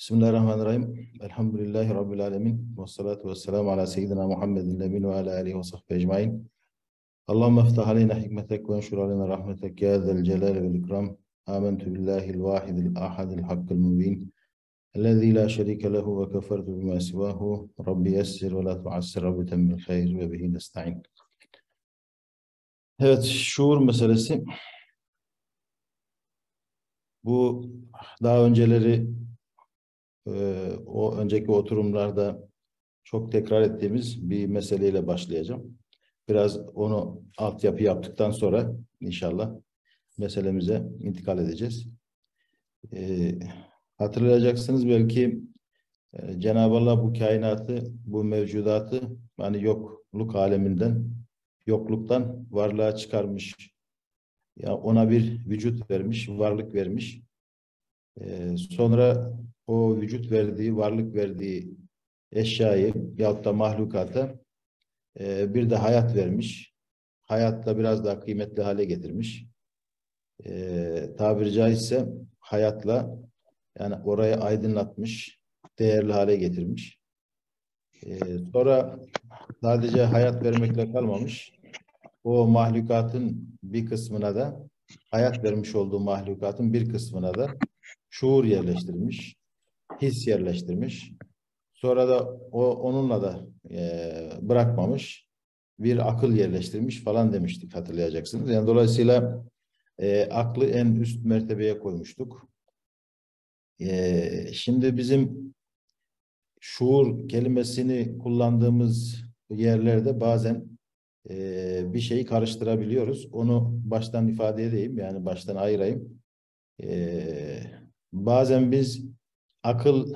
Bismillahirrahmanirrahim. Elhamdülillahi Rabbil alemin. Ve salatu ve selamu ala seyyidina Muhammedin nemin ve ala alihi ve sahbihi ecmain. Allahümme iftah aleyna hikmetek ve enşur aleyna rahmetek ya zel celal ve ikram. Âmentü billahil vahidil ahadil hakkil mubin. Ellezî la şerike lehu ve kefertu bima sivahu. Rabbi yessir ve la tuassir. Rabbi temmil hayr ve bihi nesta'in. Evet, şuur meselesi. Bu daha önceleri o önceki oturumlarda çok tekrar ettiğimiz bir meseleyle başlayacağım. Biraz onu altyapı yaptıktan sonra inşallah meselemize intikal edeceğiz. Hatırlayacaksınız belki Cenab-ı Allah bu kainatı, bu mevcudatı hani yokluk aleminden, yokluktan varlığa çıkarmış. Ya ona bir vücut vermiş, varlık vermiş. Sonra o vücut verdiği, varlık verdiği eşyayı yahut da mahlukata bir de hayat vermiş. Hayatla biraz daha kıymetli hale getirmiş. Tabiri caizse hayatla yani orayı aydınlatmış, değerli hale getirmiş. Sonra sadece hayat vermekle kalmamış. O mahlukatın bir kısmına da hayat vermiş olduğu mahlukatın bir kısmına da şuur yerleştirmiş, his yerleştirmiş. Sonra da onunla da bırakmamış, bir akıl yerleştirmiş falan demiştik, hatırlayacaksınız. Yani dolayısıyla aklı en üst mertebeye koymuştuk. Şimdi bizim şuur kelimesini kullandığımız yerlerde bazen bir şeyi karıştırabiliyoruz. Onu baştan ifade edeyim, yani baştan ayırayım. Bazen biz akıl,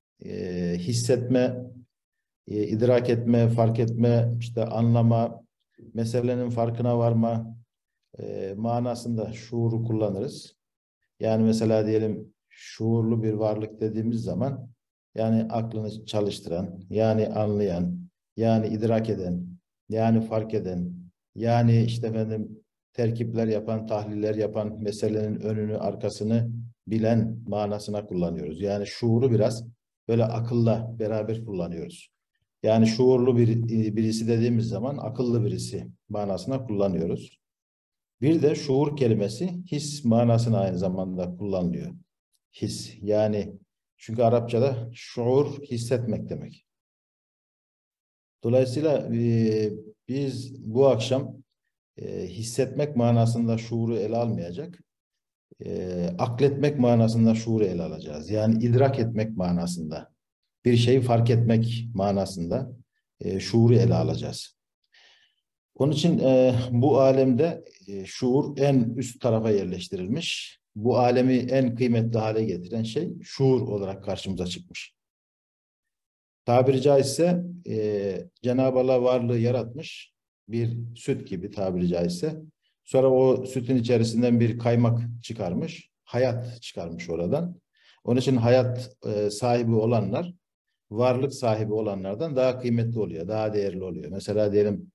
hissetme, idrak etme, fark etme, işte anlama, meselenin farkına varma manasında şuuru kullanırız. Yani mesela diyelim şuurlu bir varlık dediğimiz zaman yani aklını çalıştıran, yani anlayan, yani idrak eden, yani fark eden, yani işte efendim terkipler yapan, tahliller yapan, meselenin önünü, arkasını bilen manasına kullanıyoruz. Yani şuuru biraz böyle akılla beraber kullanıyoruz. Yani şuurlu birisi dediğimiz zaman akıllı birisi manasına kullanıyoruz. Bir de şuur kelimesi his manasına aynı zamanda kullanılıyor. His yani çünkü Arapçada şuur hissetmek demek. Dolayısıyla biz bu akşam hissetmek manasında şuuru ele almayacak, akletmek manasında şuuru ele alacağız. Yani idrak etmek manasında, bir şeyi fark etmek manasında şuuru ele alacağız. Onun için bu alemde şuur en üst tarafa yerleştirilmiş. Bu alemi en kıymetli hale getiren şey şuur olarak karşımıza çıkmış. Tabiri caizse Cenab-ı Allah varlığı yaratmış, bir süt gibi tabiri caizse. Sonra o sütün içerisinden bir kaymak çıkarmış, hayat çıkarmış oradan. Onun için hayat sahibi olanlar, varlık sahibi olanlardan daha kıymetli oluyor, daha değerli oluyor. Mesela diyelim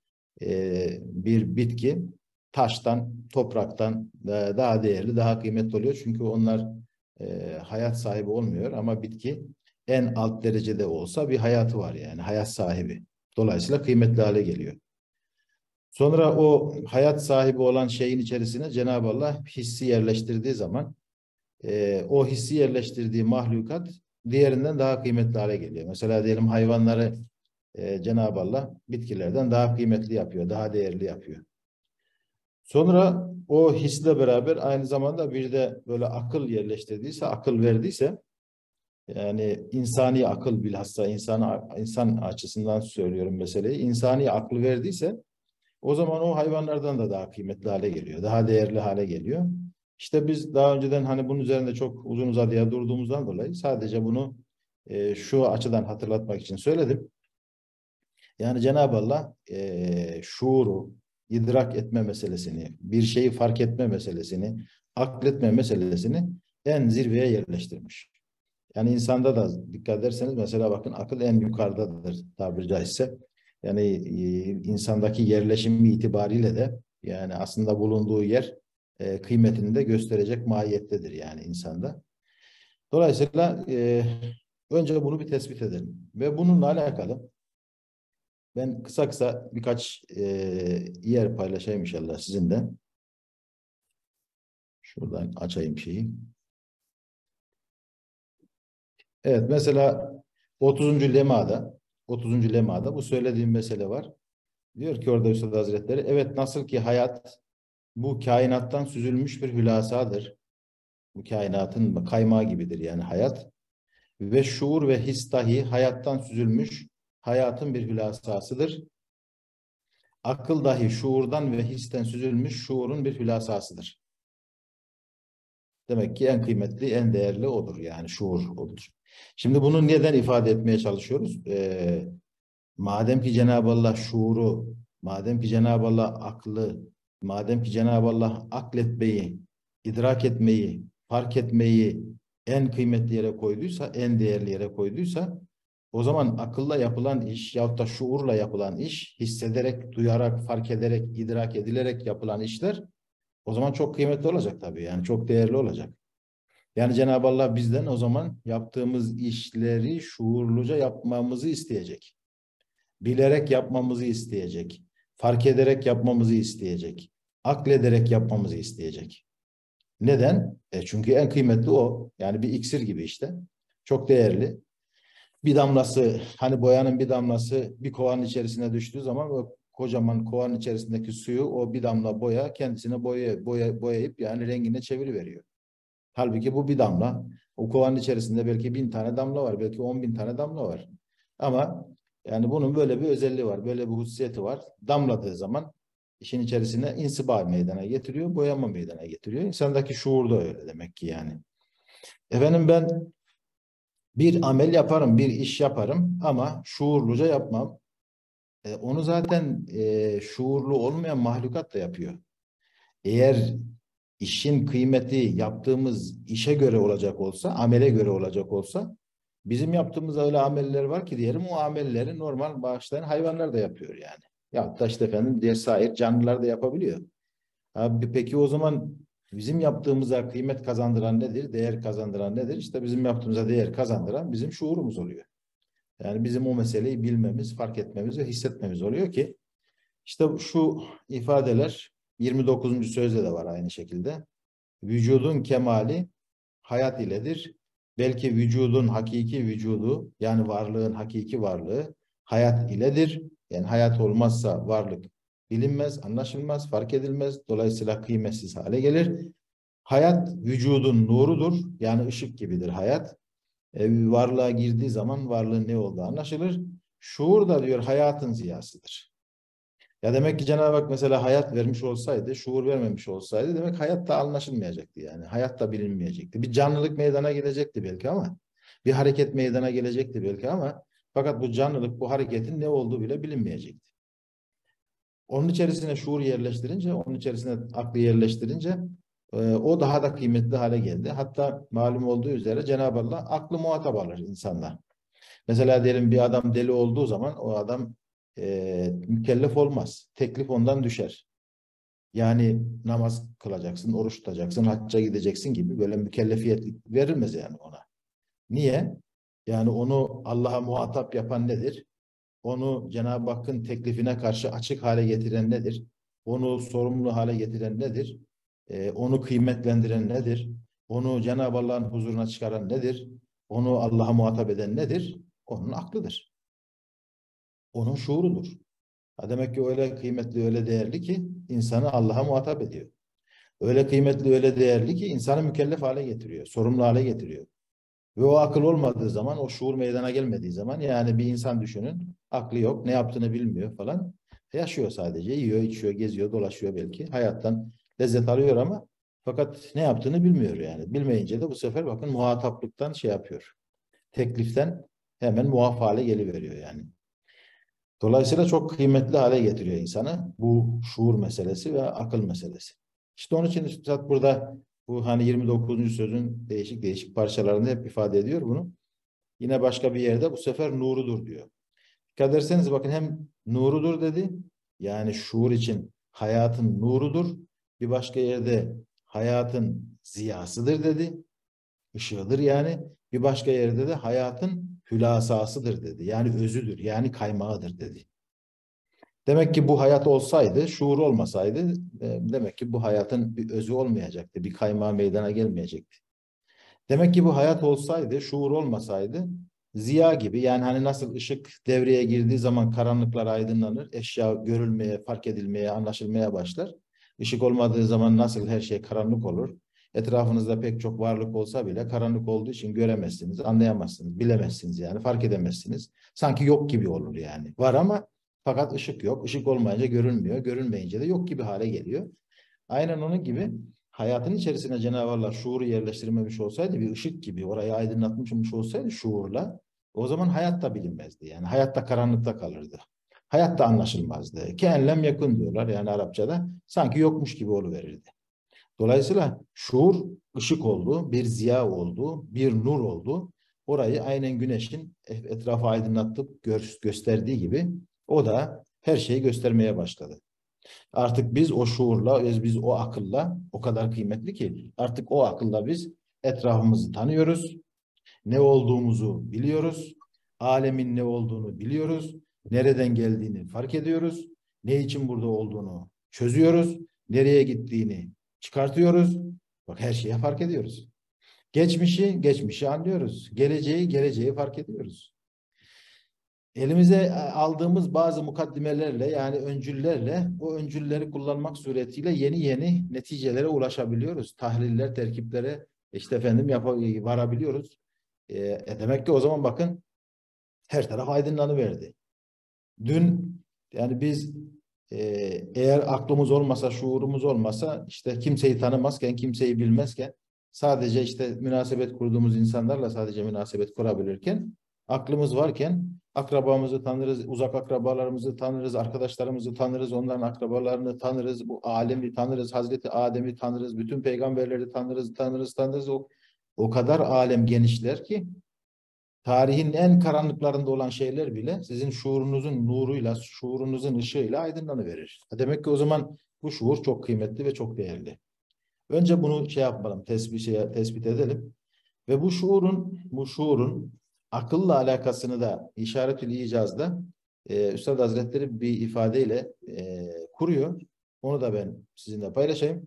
bir bitki taştan, topraktan daha değerli, daha kıymetli oluyor. Çünkü onlar hayat sahibi olmuyor ama bitki en alt derecede olsa bir hayatı var, yani hayat sahibi. Dolayısıyla kıymetli hale geliyor. Sonra o hayat sahibi olan şeyin içerisine Cenab-ı Allah hissi yerleştirdiği zaman o hissi yerleştirdiği mahlukat diğerinden daha kıymetli hale geliyor. Mesela diyelim hayvanları Cenab-ı Allah bitkilerden daha kıymetli yapıyor, daha değerli yapıyor. Sonra o hisle beraber aynı zamanda bir de böyle akıl yerleştirdiyse, akıl verdiyse, yani insani akıl, bilhassa insan açısından söylüyorum meseleyi, insani aklı verdiyse o zaman o hayvanlardan da daha kıymetli hale geliyor, daha değerli hale geliyor. İşte biz daha önceden hani bunun üzerinde çok uzun uzadıya durduğumuzdan dolayı sadece bunu şu açıdan hatırlatmak için söyledim. Yani Cenab-ı Allah şuuru, idrak etme meselesini, bir şeyi fark etme meselesini, akletme meselesini en zirveye yerleştirmiş. Yani insanda da dikkat ederseniz mesela bakın akıl en yukarıdadır tabiri caizse. Yani insandaki yerleşimi itibariyle de yani aslında bulunduğu yer kıymetini de gösterecek mahiyettedir yani insanda. Dolayısıyla önce bunu bir tespit edelim. Ve bununla alakalı ben kısa kısa birkaç yer paylaşayım inşallah sizinle. Şuradan açayım şeyi. Evet, mesela 30. lemada bu söylediğim mesele var. Diyor ki orada Üstad Hazretleri, evet nasıl ki hayat bu kainattan süzülmüş bir hülasadır. Bu kainatın kaymağı gibidir yani hayat. Ve şuur ve his dahi hayattan süzülmüş hayatın bir hülasasıdır. Akıl dahi şuurdan ve histen süzülmüş şuurun bir hülasasıdır. Demek ki en kıymetli, en değerli odur yani şuur odur. Şimdi bunu neden ifade etmeye çalışıyoruz? Madem ki Cenab-ı Allah şuuru, madem ki Cenab-ı Allah aklı, madem ki Cenab-ı Allah akletmeyi, idrak etmeyi, fark etmeyi en kıymetli yere koyduysa, en değerli yere koyduysa, o zaman akılla yapılan iş yahut da şuurla yapılan iş, hissederek, duyarak, fark ederek, idrak edilerek yapılan işler o zaman çok kıymetli olacak tabii. Yani çok değerli olacak. Yani Cenab-ı Allah bizden o zaman yaptığımız işleri şuurluca yapmamızı isteyecek. Bilerek yapmamızı isteyecek. Fark ederek yapmamızı isteyecek. Aklederek yapmamızı isteyecek. Neden? Çünkü en kıymetli o. Yani bir iksir gibi işte. Çok değerli. Bir damlası, hani boyanın bir damlası bir kovanın içerisine düştüğü zaman o kocaman kovanın içerisindeki suyu o bir damla boya kendisine boyayıp yani rengine çeviriveriyor. Halbuki bu bir damla. O kovanın içerisinde belki 1000 tane damla var. Belki 10.000 tane damla var. Ama yani bunun böyle bir özelliği var. Böyle bir hususiyeti var. Damladığı zaman işin içerisine insiba meydana getiriyor. Boyama meydana getiriyor. İnsandaki şuur da öyle demek ki yani. Efendim ben bir amel yaparım, bir iş yaparım ama şuurluca yapmam. Onu zaten şuurlu olmayan mahlukat da yapıyor. Eğer işin kıymeti yaptığımız işe göre olacak olsa, amele göre olacak olsa, bizim yaptığımız öyle ameller var ki diyelim o amelleri normal bağışlayan hayvanlar da yapıyor yani. Ya da işte efendim diğer sair canlılar da yapabiliyor. Abi, peki o zaman bizim yaptığımıza kıymet kazandıran nedir? Değer kazandıran nedir? İşte bizim yaptığımıza değer kazandıran bizim şuurumuz oluyor. Yani bizim o meseleyi bilmemiz, fark etmemiz ve hissetmemiz oluyor ki işte şu ifadeler 29. sözde de var aynı şekilde. Vücudun kemali hayat iledir. Belki vücudun hakiki vücudu yani varlığın hakiki varlığı hayat iledir. Yani hayat olmazsa varlık bilinmez, anlaşılmaz, fark edilmez. Dolayısıyla kıymetsiz hale gelir. Hayat vücudun nurudur. Yani ışık gibidir hayat. Varlığa girdiği zaman varlığın ne olduğu anlaşılır. Şuur da diyor hayatın ziyasıdır. Ya demek ki Cenab-ı Hak mesela hayat vermiş olsaydı, şuur vermemiş olsaydı demek hayat da anlaşılmayacaktı yani. Hayat da bilinmeyecekti. Bir canlılık meydana gelecekti belki ama bir hareket meydana gelecekti belki ama fakat bu canlılık, bu hareketin ne olduğu bile bilinmeyecekti. Onun içerisine şuur yerleştirince, onun içerisine aklı yerleştirince o daha da kıymetli hale geldi. Hatta malum olduğu üzere Cenab-ı Allah aklı muhatap alır insanlar. Mesela diyelim bir adam deli olduğu zaman o adam mükellef olmaz. Teklif ondan düşer. Yani namaz kılacaksın, oruç tutacaksın, hacca gideceksin gibi böyle mükellefiyet verilmez yani ona. Niye? Yani onu Allah'a muhatap yapan nedir? Onu Cenab-ı Hakk'ın teklifine karşı açık hale getiren nedir? Onu sorumlu hale getiren nedir? Onu kıymetlendiren nedir? Onu Cenab-ı Allah'ın huzuruna çıkaran nedir? Onu Allah'a muhatap eden nedir? Onun aklıdır. Onun şuurudur. Ha demek ki öyle kıymetli, öyle değerli ki insanı Allah'a muhatap ediyor. Öyle kıymetli, öyle değerli ki insanı mükellef hale getiriyor, sorumlu hale getiriyor. Ve o akıl olmadığı zaman, o şuur meydana gelmediği zaman yani bir insan düşünün, aklı yok, ne yaptığını bilmiyor falan. Yaşıyor sadece, yiyor, içiyor, geziyor, dolaşıyor belki. Hayattan lezzet alıyor ama fakat ne yaptığını bilmiyor yani. Bilmeyince de bu sefer bakın muhataplıktan şey yapıyor. Tekliften hemen muaf hale geliveriyor yani. Dolayısıyla çok kıymetli hale getiriyor insanı bu şuur meselesi ve akıl meselesi. İşte onun için Üstad burada bu hani 29. sözün değişik değişik parçalarında hep ifade ediyor bunu. Yine başka bir yerde bu sefer nurudur diyor. Dikkat ederseniz bakın hem nurudur dedi. Yani şuur için hayatın nurudur. Bir başka yerde hayatın ziyasıdır dedi. ışığıdır yani. Bir başka yerde de hayatın hülasasıdır dedi. Yani özüdür, yani kaymağıdır dedi. Demek ki bu hayat olsaydı, şuur olmasaydı, demek ki bu hayatın bir özü olmayacaktı, bir kaymağı meydana gelmeyecekti. Demek ki bu hayat olsaydı, şuur olmasaydı, ziya gibi, yani hani nasıl ışık devreye girdiği zaman karanlıklar aydınlanır, eşya görülmeye, fark edilmeye, anlaşılmaya başlar. Işık olmadığı zaman nasıl her şey karanlık olur? Etrafınızda pek çok varlık olsa bile karanlık olduğu için göremezsiniz, anlayamazsınız, bilemezsiniz yani, fark edemezsiniz. Sanki yok gibi olur yani. Var ama fakat ışık yok. Işık olmayınca görünmüyor, görünmeyince de yok gibi hale geliyor. Aynen onun gibi hayatın içerisine Cenab-ı Allah şuuru yerleştirmemiş olsaydı, bir ışık gibi orayı aydınlatmış olsaydı şuurla, o zaman hayat da bilinmezdi. Yani hayat da karanlıkta kalırdı. Hayat da anlaşılmazdı. Keenlem yakın diyorlar yani Arapçada. Sanki yokmuş gibi oluverirdi. Dolayısıyla şuur ışık oldu, bir ziya oldu, bir nur oldu. Orayı aynen güneşin etrafı aydınlatıp gösterdiği gibi o da her şeyi göstermeye başladı. Artık biz o şuurla, biz o akılla, o kadar kıymetli ki artık o akılla biz etrafımızı tanıyoruz, ne olduğumuzu biliyoruz, alemin ne olduğunu biliyoruz, nereden geldiğini fark ediyoruz, ne için burada olduğunu çözüyoruz, nereye gittiğini çıkartıyoruz. Bak her şeyi fark ediyoruz. Geçmişi anlıyoruz. Geleceği fark ediyoruz. Elimize aldığımız bazı mukaddimelerle yani öncüllerle o öncülleri kullanmak suretiyle yeni yeni neticelere ulaşabiliyoruz. Tahliller, terkiplere işte efendim varabiliyoruz. Demek ki o zaman bakın her taraf aydınlanıverdi. Dün yani biz e, eğer aklımız olmasa, şuurumuz olmasa işte kimseyi tanımazken, kimseyi bilmezken sadece işte münasebet kurduğumuz insanlarla sadece münasebet kurabilirken aklımız varken akrabamızı tanırız, uzak akrabalarımızı tanırız, arkadaşlarımızı tanırız, onların akrabalarını tanırız, bu alemi tanırız, Hazreti Adem'i tanırız, bütün peygamberleri tanırız. O kadar alem genişler ki tarihin en karanlıklarında olan şeyler bile sizin şuurunuzun nuruyla, şuurunuzun ışığıyla aydınlanıverir. Demek ki o zaman bu şuur çok kıymetli ve çok değerli. Önce bunu şey yapalım, tespit edelim. Ve bu şuurun akılla alakasını da İşaretül İcaz'da Üstad Hazretleri bir ifadeyle kuruyor. Onu da ben sizinle paylaşayım.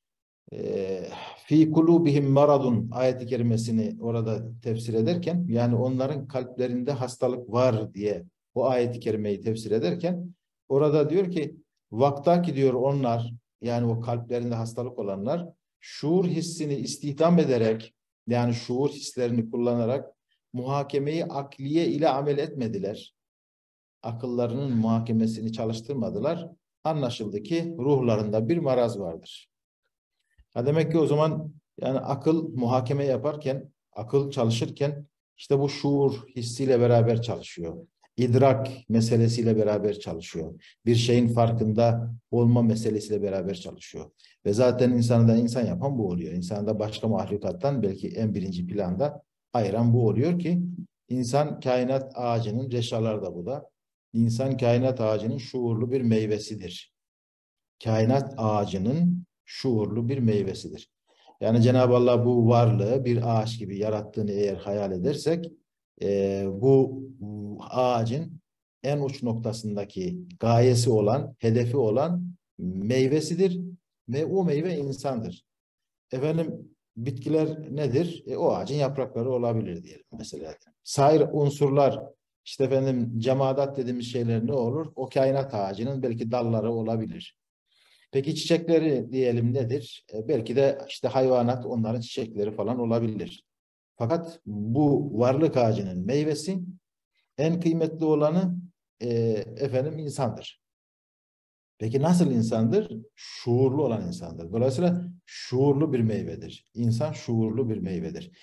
Fi kulubihim maradun ayet-i kerimesini orada tefsir ederken yani onların kalplerinde hastalık var diye o ayet-i kerimeyi tefsir ederken orada diyor ki vaktaki diyor onlar yani o kalplerinde hastalık olanlar şuur hissini istihdam ederek yani şuur hislerini kullanarak muhakemeyi akliye ile amel etmediler. Akıllarının muhakemesini çalıştırmadılar. Anlaşıldı ki ruhlarında bir maraz vardır. Demek ki o zaman yani akıl muhakeme yaparken, akıl çalışırken işte bu şuur hissiyle beraber çalışıyor. İdrak meselesiyle beraber çalışıyor. Bir şeyin farkında olma meselesiyle beraber çalışıyor. Ve zaten insanı da insan yapan bu oluyor. İnsanı da başka mahlukattan belki en birinci planda ayıran bu oluyor ki insan kainat ağacının, reşalar da bu da, insan kainat ağacının şuurlu bir meyvesidir. Kainat ağacının şuurlu bir meyvesidir. Yani Cenab-ı Allah bu varlığı bir ağaç gibi yarattığını eğer hayal edersek bu ağacın en uç noktasındaki gayesi olan, hedefi olan meyvesidir ve o meyve insandır. Efendim bitkiler nedir? O ağacın yaprakları olabilir diyelim mesela. Sair unsurlar işte efendim cemaat dediğimiz şeyler ne olur? O kainat ağacının belki dalları olabilir. Peki çiçekleri diyelim nedir? Belki de işte hayvanat onların çiçekleri falan olabilir. Fakat bu varlık ağacının meyvesi en kıymetli olanı e, efendim insandır. Peki nasıl insandır? Şuurlu olan insandır. Dolayısıyla şuurlu bir meyvedir. İnsan şuurlu bir meyvedir.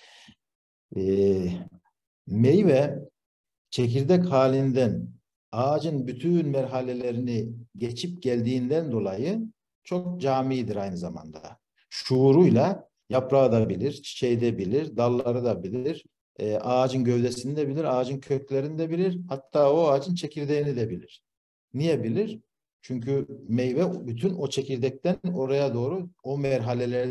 E, Meyve çekirdek halinden ağacın bütün merhalelerini geçip geldiğinden dolayı çok camidir aynı zamanda. Şuuruyla yaprağı da bilir, çiçeği de bilir, dalları da bilir, ağacın gövdesini de bilir, ağacın köklerini de bilir, hatta o ağacın çekirdeğini de bilir. Niye bilir? Çünkü meyve bütün o çekirdekten oraya doğru o merhalelerden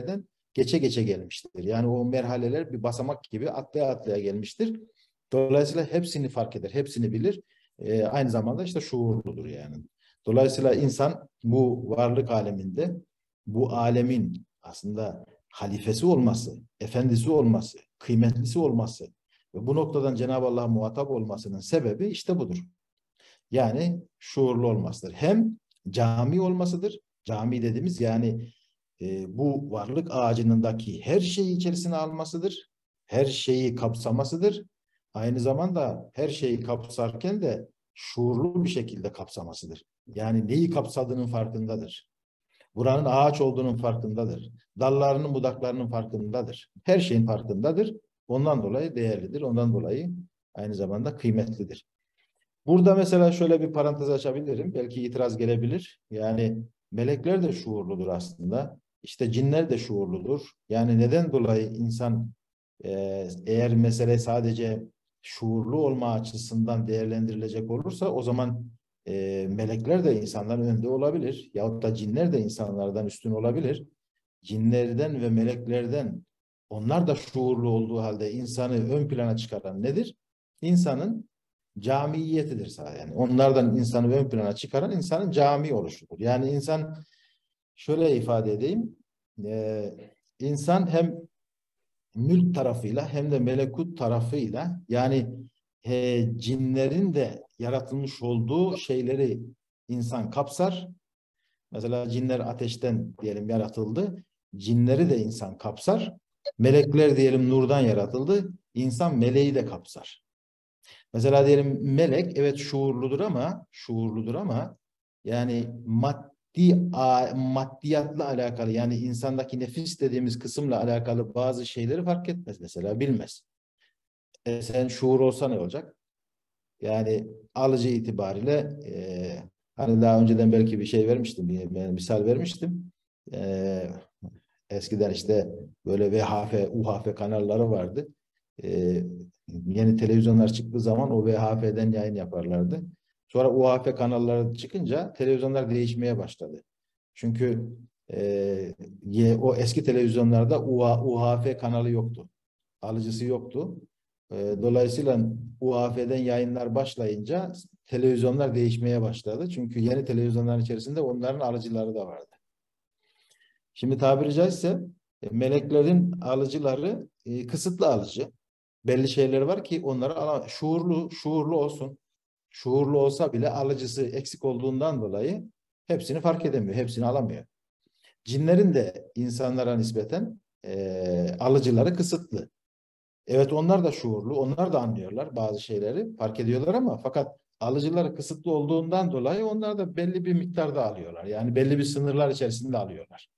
geçe geçe gelmiştir. Yani o merhaleler bir basamak gibi atlaya atlaya gelmiştir. Dolayısıyla hepsini fark eder, hepsini bilir. Aynı zamanda işte şuurludur yani. Dolayısıyla insan bu varlık aleminde bu alemin aslında halifesi olması, efendisi olması, kıymetlisi olması ve bu noktadan Cenab-ı Allah'a muhatap olmasının sebebi işte budur. Yani şuurlu olmasıdır. Hem cami olmasıdır. Cami dediğimiz yani bu varlık ağacındaki her şeyi içerisine almasıdır. Her şeyi kapsamasıdır. Aynı zamanda her şeyi kapsarken de şuurlu bir şekilde kapsamasıdır. Yani neyi kapsadığının farkındadır. Buranın ağaç olduğunun farkındadır. Dallarının, budaklarının farkındadır. Her şeyin farkındadır. Ondan dolayı değerlidir. Ondan dolayı aynı zamanda kıymetlidir. Burada mesela şöyle bir parantez açabilirim. Belki itiraz gelebilir. Yani melekler de şuurludur aslında. İşte cinler de şuurludur. Yani neden dolayı insan eğer mesele sadece şuurlu olma açısından değerlendirilecek olursa o zaman melekler de insanların önünde olabilir. Yahut da cinler de insanlardan üstün olabilir. Cinlerden ve meleklerden onlar da şuurlu olduğu halde insanı ön plana çıkaran nedir? İnsanın camiyetidir sadece. Yani onlardan insanı ön plana çıkaran insanın cami oluşudur. Yani insan şöyle ifade edeyim. E, insan hem mülk tarafıyla hem de melekut tarafıyla yani cinlerin de yaratılmış olduğu şeyleri insan kapsar. Mesela cinler ateşten diyelim yaratıldı. Cinleri de insan kapsar. Melekler diyelim nurdan yaratıldı. İnsan meleği de kapsar. Mesela diyelim melek evet şuurludur ama yani maddiyatla alakalı yani insandaki nefis dediğimiz kısımla alakalı bazı şeyleri fark etmez mesela bilmez. Sen şuur olsa ne olacak? Yani alıcı itibariyle hani daha önceden belki bir şey vermiştim, bir misal vermiştim. E, eskiden işte böyle VHF, UHF kanalları vardı. E, yeni televizyonlar çıktığı zaman o VHF'den yayın yaparlardı. Sonra UHF kanalları çıkınca televizyonlar değişmeye başladı. Çünkü o eski televizyonlarda UHF kanalı yoktu. Alıcısı yoktu. Dolayısıyla UHF'den yayınlar başlayınca televizyonlar değişmeye başladı. Çünkü yeni televizyonların içerisinde onların alıcıları da vardı. Şimdi tabiri caizse meleklerin alıcıları kısıtlı alıcı. Belli şeyler var ki onları şuurlu olsun. Şuurlu olsa bile alıcısı eksik olduğundan dolayı hepsini fark edemiyor, hepsini alamıyor. Cinlerin de insanlara nispeten alıcıları kısıtlı. Evet onlar da şuurlu, onlar da anlıyorlar bazı şeyleri, fark ediyorlar ama fakat alıcıları kısıtlı olduğundan dolayı onlar da belli bir miktarda alıyorlar. Yani belli bir sınırlar içerisinde alıyorlar.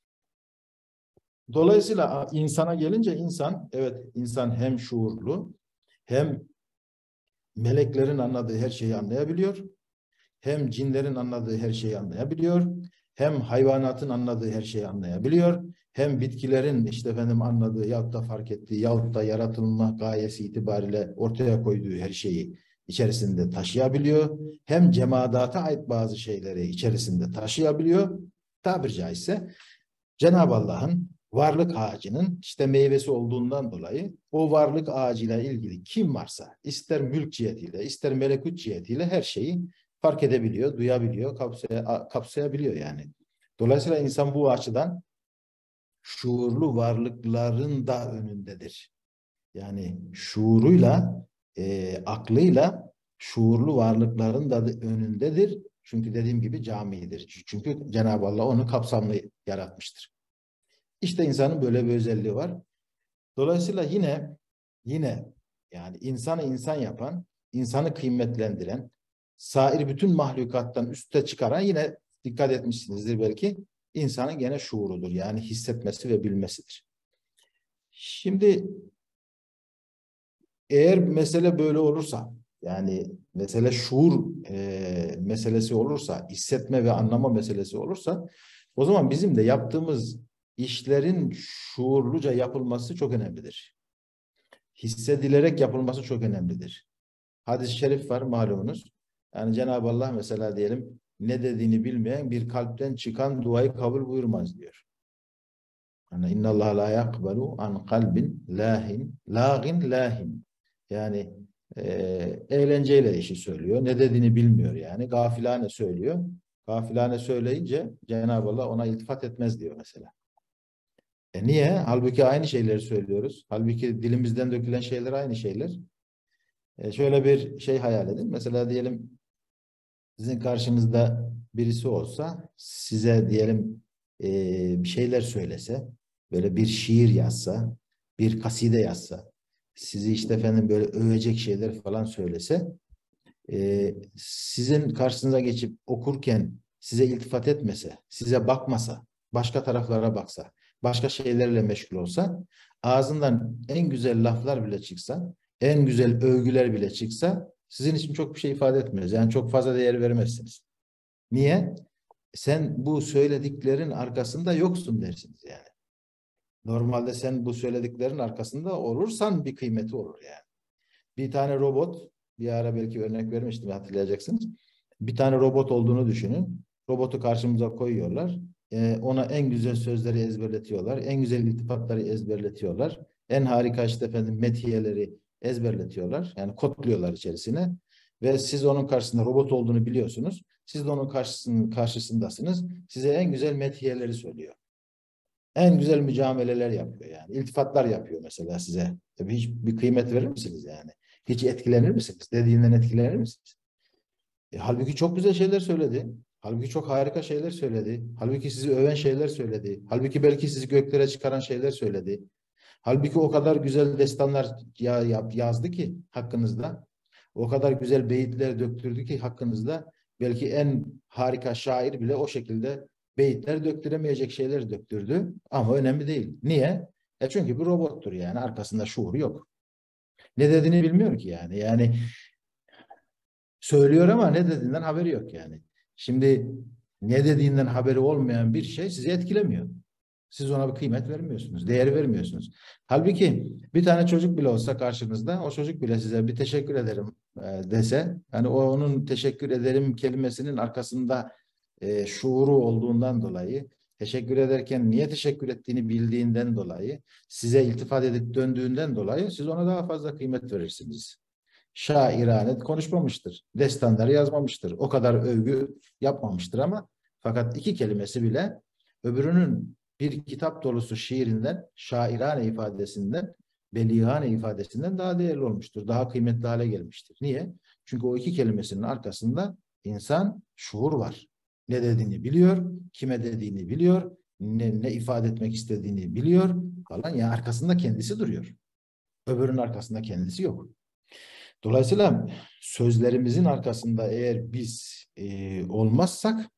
Dolayısıyla insana gelince evet insan hem şuurlu hem meleklerin anladığı her şeyi anlayabiliyor. Hem cinlerin anladığı her şeyi anlayabiliyor. Hem hayvanatın anladığı her şeyi anlayabiliyor. Hem bitkilerin işte efendim anladığı yahut da fark ettiği yahut da yaratılma gayesi itibariyle ortaya koyduğu her şeyi içerisinde taşıyabiliyor. Hem cemadata ait bazı şeyleri içerisinde taşıyabiliyor. Tabiri caizse Cenab-ı Allah'ın varlık ağacının işte meyvesi olduğundan dolayı o varlık ağacıyla ilgili kim varsa ister mülk cihetiyle ister melekut cihetiyle her şeyi fark edebiliyor, duyabiliyor, kapsayabiliyor yani. Dolayısıyla insan bu açıdan şuurlu varlıkların da önündedir. Yani şuuruyla, aklıyla şuurlu varlıkların da önündedir. Çünkü dediğim gibi camidir. Çünkü Cenab-ı Allah onu kapsamlı yaratmıştır. İşte insanın böyle bir özelliği var. Dolayısıyla yine yani insanı insan yapan, insanı kıymetlendiren, sair bütün mahlukattan üste çıkaran yine dikkat etmişsinizdir belki insanın gene şuurudur. Yani hissetmesi ve bilmesidir. Şimdi eğer mesele böyle olursa yani mesele şuur meselesi olursa, hissetme ve anlama meselesi olursa o zaman bizim de yaptığımız işlerin şuurluca yapılması çok önemlidir. Hissedilerek yapılması çok önemlidir. Hadis-i şerif var malumunuz. Yani Cenab-ı Allah mesela diyelim ne dediğini bilmeyen bir kalpten çıkan duayı kabul buyurmaz diyor. Yani innallaha la yakbalu an kalbin lagin. Yani eğlenceyle işi söylüyor. Ne dediğini bilmiyor yani. Gafilane söylüyor. Gafilane söyleyince Cenab-ı Allah ona iltifat etmez diyor mesela. Niye? Halbuki aynı şeyleri söylüyoruz. Halbuki dilimizden dökülen şeyler aynı şeyler. Şöyle bir şey hayal edin. Mesela diyelim sizin karşınızda birisi olsa size diyelim bir şeyler söylese, böyle bir şiir yazsa, bir kaside yazsa, sizi işte efendim böyle övecek şeyler falan söylese, sizin karşınıza geçip okurken size iltifat etmese, size bakmasa, başka taraflara baksa, başka şeylerle meşgul olsa, ağzından en güzel laflar bile çıksa, en güzel övgüler bile çıksa, sizin için çok bir şey ifade etmez. Yani çok fazla değer vermezsiniz. Niye? Sen bu söylediklerin arkasında yoksun dersiniz yani. Normalde sen bu söylediklerin arkasında olursan bir kıymeti olur yani. Bir tane robot, bir ara belki örnek vermiştim hatırlayacaksınız. Bir tane robot olduğunu düşünün. Robotu karşımıza koyuyorlar. Ona en güzel sözleri ezberletiyorlar. En güzel iltifatları ezberletiyorlar. En harika işte efendim metiyeleri ezberletiyorlar. Yani kodluyorlar içerisine. Ve siz onun karşısında robot olduğunu biliyorsunuz. Siz de onun karşısındasınız. Size en güzel metiyeleri söylüyor. En güzel mücameleler yapıyor yani. İltifatlar yapıyor mesela size. Tabii hiç bir kıymet verir misiniz yani? Hiç etkilenir misiniz? Dediğinden etkilenir misiniz? Halbuki çok güzel şeyler söyledi. Halbuki çok harika şeyler söyledi. Halbuki sizi öven şeyler söyledi. Halbuki belki sizi göklere çıkaran şeyler söyledi. Halbuki o kadar güzel destanlar yazdı ki hakkınızda. O kadar güzel beyitler döktürdü ki hakkınızda. Belki en harika şair bile o şekilde beyitler döktüremeyecek şeyler döktürdü. Ama önemli değil. Niye? Çünkü bir robottur yani. Arkasında şuur yok. Ne dediğini bilmiyor ki yani. Yani söylüyor ama ne dediğinden haberi yok yani. Şimdi ne dediğinden haberi olmayan bir şey sizi etkilemiyor. Siz ona bir kıymet vermiyorsunuz, değer vermiyorsunuz. Halbuki bir tane çocuk bile olsa karşınızda, o çocuk bile size bir teşekkür ederim dese, yani o onun teşekkür ederim kelimesinin arkasında şuuru olduğundan dolayı, teşekkür ederken niye teşekkür ettiğini bildiğinden dolayı, size iltifat edip döndüğünden dolayı siz ona daha fazla kıymet verirsiniz. Şairane konuşmamıştır. Destanları yazmamıştır. O kadar övgü yapmamıştır ama fakat iki kelimesi bile öbürünün bir kitap dolusu şiirinden, şairane ifadesinden, beligane ifadesinden daha değerli olmuştur. Daha kıymetli hale gelmiştir. Niye? Çünkü o iki kelimesinin arkasında insan şuur var. Ne dediğini biliyor, kime dediğini biliyor, ne ifade etmek istediğini biliyor falan. Yani arkasında kendisi duruyor. Öbürünün arkasında kendisi yok. Dolayısıyla sözlerimizin arkasında eğer biz olmazsak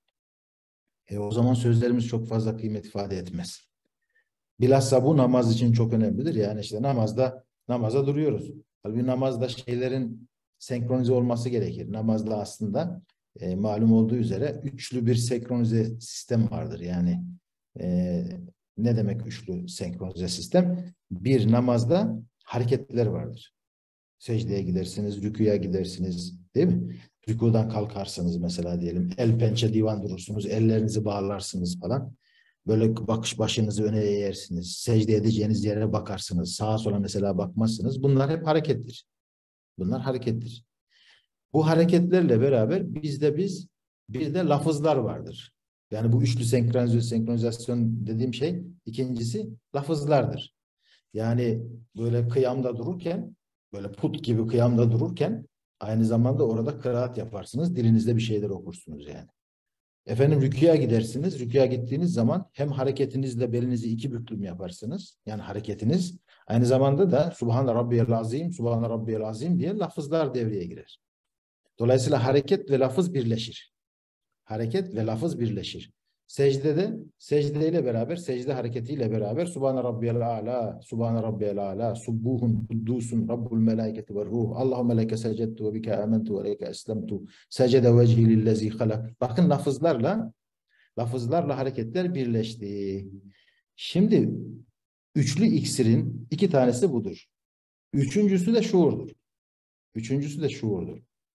o zaman sözlerimiz çok fazla kıymet ifade etmez. Bilhassa bu namaz için çok önemlidir. Yani işte namaza duruyoruz. Halbuki namazda şeylerin senkronize olması gerekir. Namazda aslında malum olduğu üzere üçlü bir senkronize sistem vardır. Yani e, ne demek üçlü senkronize sistem? Bir, namazda hareketler vardır. Secdeye gidersiniz, rüküye gidersiniz, değil mi? Rükudan kalkarsınız mesela diyelim. El pençe divan durursunuz, ellerinizi bağlarsınız falan. Böyle başınızı öne eğersiniz. Secde edeceğiniz yere bakarsınız. Sağa sola mesela bakmazsınız. Bunlar hep harekettir. Bunlar harekettir. Bu hareketlerle beraber bir de lafızlar vardır. Yani bu üçlü senkronizasyon dediğim şey ikincisi lafızlardır. Yani böyle kıyamda dururken, böyle put gibi kıyamda dururken aynı zamanda orada kıraat yaparsınız. Dilinizde bir şeyler okursunuz yani. Efendim rükûya gidersiniz. Rükûya gittiğiniz zaman hem hareketinizle belinizi iki büklüm yaparsınız. Yani hareketiniz aynı zamanda da Subhane Rabbiyel Azim, Subhane Rabbiyel Azim diye lafızlar devreye girer. Dolayısıyla hareket ve lafız birleşir. Hareket ve lafız birleşir. Secdeyle beraber, secde hareketiyle beraber Subhane Rabbiyel A'la, Subhane Rabbiyel A'la, Subbuhun, Kuddusun, Rabbul Melaiketi ve Ruh, Allahümme leke secettu ve bike amentu ve leke eslemtu, secede vecihi lillezi halak. Bakın lafızlarla hareketler birleşti. Şimdi üçlü iksirin iki tanesi budur. Üçüncüsü de şuurdur. Üçüncüsü de şuurdur.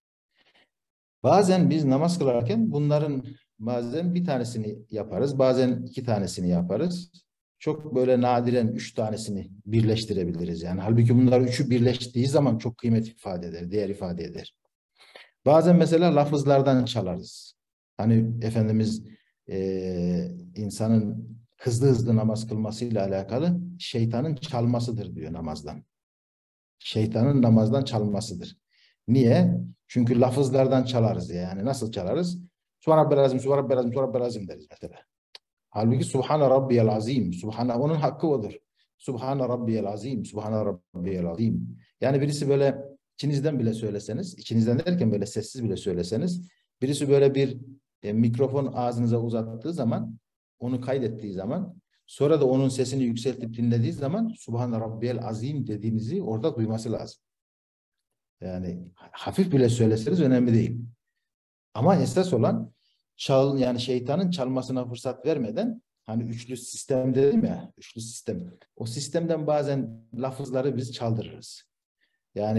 Bazen biz namaz kılarken bunların bazen bir tanesini yaparız, bazen iki tanesini yaparız. çok böyle nadiren 3 tanesini birleştirebiliriz. Yani halbuki bunlar üçü birleştiği zaman çok kıymet ifade eder, değer ifade eder. Bazen mesela lafızlardan çalarız. Hani Efendimiz insanın hızlı hızlı namaz kılmasıyla alakalı şeytanın çalmasıdır diyor namazdan. Şeytanın namazdan çalmasıdır. Niye? Çünkü lafızlardan çalarız yani. Nasıl çalarız? Subhanallah, Subhanallah, Subhanallah deriz mesela. Halbuki Subhane Rabbiyel Azim. Subhane, onun hakkı odur. Subhane Rabbiyel Azim. Subhane Rabbiyel Azim. Yani birisi böyle içinizden bile söyleseniz, içinizden derken böyle sessiz bile söyleseniz, birisi böyle bir mikrofon ağzınıza uzattığı zaman, onu kaydettiği zaman, sonra da onun sesini yükseltip dinlediği zaman Subhane Rabbiyel Azim dediğinizi orada duyması lazım. Yani hafif bile söyleseniz önemli değil. Ama esas olan yani şeytanın çalmasına fırsat vermeden, hani üçlü sistem dedim ya, üçlü sistem. O sistemden bazen lafızları biz çaldırırız. Yani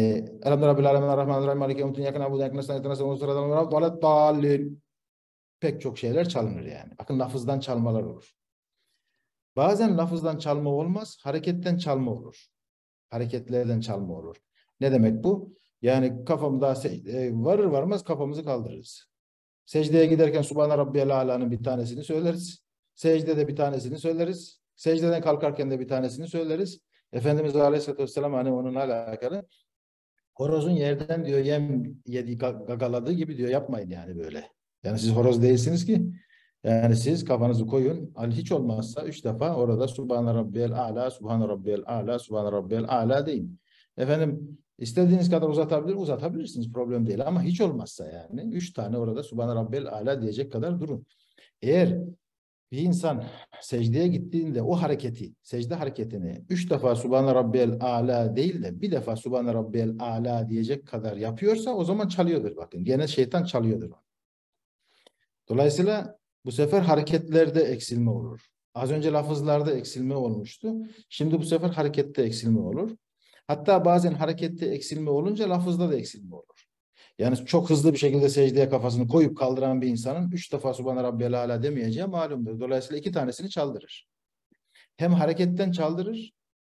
Elhamdülillahirrahmanirrahim pek çok şeyler çalınır yani. Bakın lafızdan çalmalar olur. Bazen lafızdan çalma olmaz, hareketten çalma olur. Hareketlerden çalma olur. Ne demek bu? Yani kafamda varır varmaz kafamızı kaldırırız. Secdeye giderken Subhane Rabbiyel Ala'nın bir tanesini söyleriz. Secdede bir tanesini söyleriz. Secdeden kalkarken de bir tanesini söyleriz. Efendimiz Aleyhisselatü Vesselam hani onunla alakalı horozun yerden diyor yem yediği gagaladığı gibi diyor yapmayın yani böyle. Yani siz horoz değilsiniz ki. Yani siz kafanızı koyun. Hiç olmazsa 3 defa orada Subhane Rabbiyel A'la, Subhane Rabbiyel A'la, Subhane Rabbiyel A'la deyin. Efendim istediğiniz kadar uzatabilirsiniz. Problem değil ama hiç olmazsa yani 3 tane orada Subhane Rabbiyel A'la diyecek kadar durun. Eğer bir insan secdeye gittiğinde o hareketi, secde hareketini 3 defa Subhane Rabbiyel A'la değil de bir defa Subhane Rabbiyel A'la diyecek kadar yapıyorsa o zaman çalıyordur bakın. Gene şeytan çalıyordur. Dolayısıyla bu sefer hareketlerde eksilme olur. Az önce lafızlarda eksilme olmuştu. Şimdi bu sefer harekette eksilme olur. Hatta bazen harekette eksilme olunca lafızda da eksilme olur. Yani çok hızlı bir şekilde secdeye kafasını koyup kaldıran bir insanın 3 defa Subhane Rabbiyel Ala demeyeceği malumdur. Dolayısıyla 2 tanesini çaldırır. Hem hareketten çaldırır,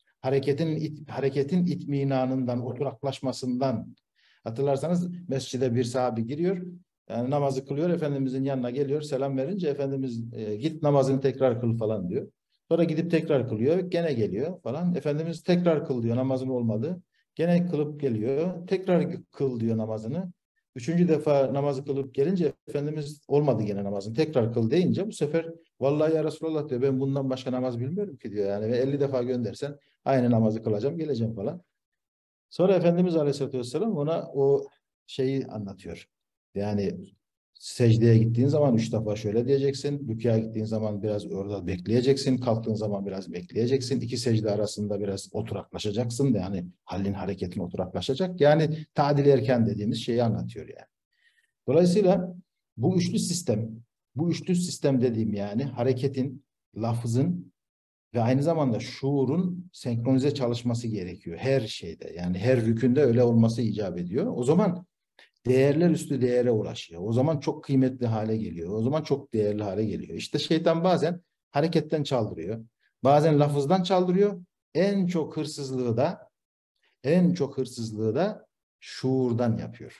hareketin itminanından, oturaklaşmasından. Hatırlarsanız mescide bir sahabi giriyor. Yani namazı kılıyor. Efendimizin yanına geliyor. Selam verince Efendimiz git namazını tekrar kıl falan diyor. Sonra gidip tekrar kılıyor. Gene geliyor falan. Efendimiz tekrar kıl diyor. Namazın olmadı. Gene kılıp geliyor. Tekrar kıl diyor namazını. 3. defa namazı kılıp gelince Efendimiz olmadı gene namazın. Tekrar kıl deyince bu sefer vallahi ya Resulallah diyor ben bundan başka namaz bilmiyorum ki diyor. Yani 50 defa göndersen aynı namazı kılacağım geleceğim falan. Sonra Efendimiz Aleyhisselatü Vesselam ona o şeyi anlatıyor. Yani secdeye gittiğin zaman 3 defa şöyle diyeceksin. Rükûa gittiğin zaman biraz orada bekleyeceksin. Kalktığın zaman biraz bekleyeceksin. 2 secde arasında biraz oturaklaşacaksın. Yani halin hareketin oturaklaşacak. Yani tadil erken dediğimiz şeyi anlatıyor yani. Dolayısıyla bu üçlü sistem dediğim yani hareketin, lafızın ve aynı zamanda şuurun senkronize çalışması gerekiyor her şeyde. Yani her rükünde öyle olması icap ediyor. O zaman değerler üstü değere ulaşıyor. O zaman çok kıymetli hale geliyor. O zaman çok değerli hale geliyor. İşte şeytan bazen hareketten çaldırıyor. Bazen lafızdan çaldırıyor. En çok hırsızlığı da şuurdan yapıyor.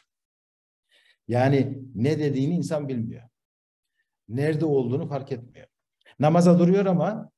Yani ne dediğini insan bilmiyor. Nerede olduğunu fark etmiyor. Namaza duruyor ama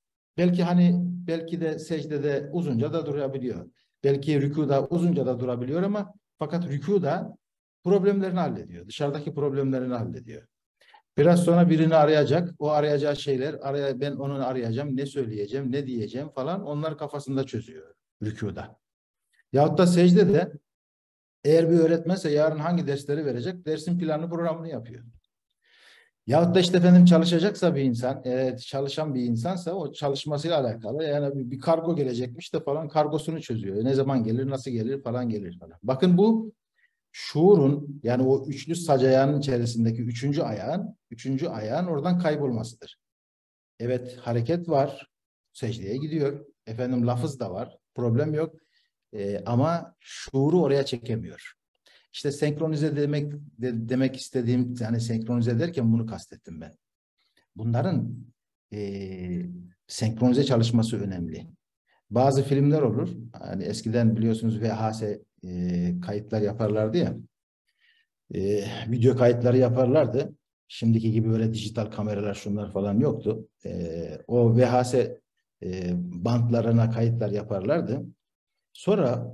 belki de secdede uzunca da durabiliyor. Belki rükuda uzunca da durabiliyor ama fakat rükuda problemlerini hallediyor. Dışarıdaki problemlerini hallediyor. Biraz sonra birini arayacak. O arayacağı şeyler, ben onu arayacağım, ne söyleyeceğim, ne diyeceğim falan onlar kafasında çözüyor rükuda. Yahut da secdede eğer bir öğretmense yarın hangi dersleri verecek, dersin planını programını yapıyor. Yahut da işte efendim çalışacaksa bir insan, çalışan bir insansa o çalışmasıyla alakalı yani bir kargo gelecekmiş de falan kargosunu çözüyor. Ne zaman gelir, nasıl gelir falan gelir falan. Bakın bu şuurun yani o üçlü sac ayağının içerisindeki üçüncü ayağın oradan kaybolmasıdır. Evet hareket var, secdeye gidiyor. Efendim lafız da var, problem yok. Ama şuuru oraya çekemiyor. İşte senkronize demek istediğim yani senkronize derken bunu kastettim ben. Bunların Senkronize çalışması önemli. Bazı filmler olur. Hani eskiden biliyorsunuz VHS kayıtlar yaparlardı ya. Video kayıtları yaparlardı. Şimdiki gibi böyle dijital kameralar şunlar falan yoktu. O VHS bantlarına kayıtlar yaparlardı. Sonra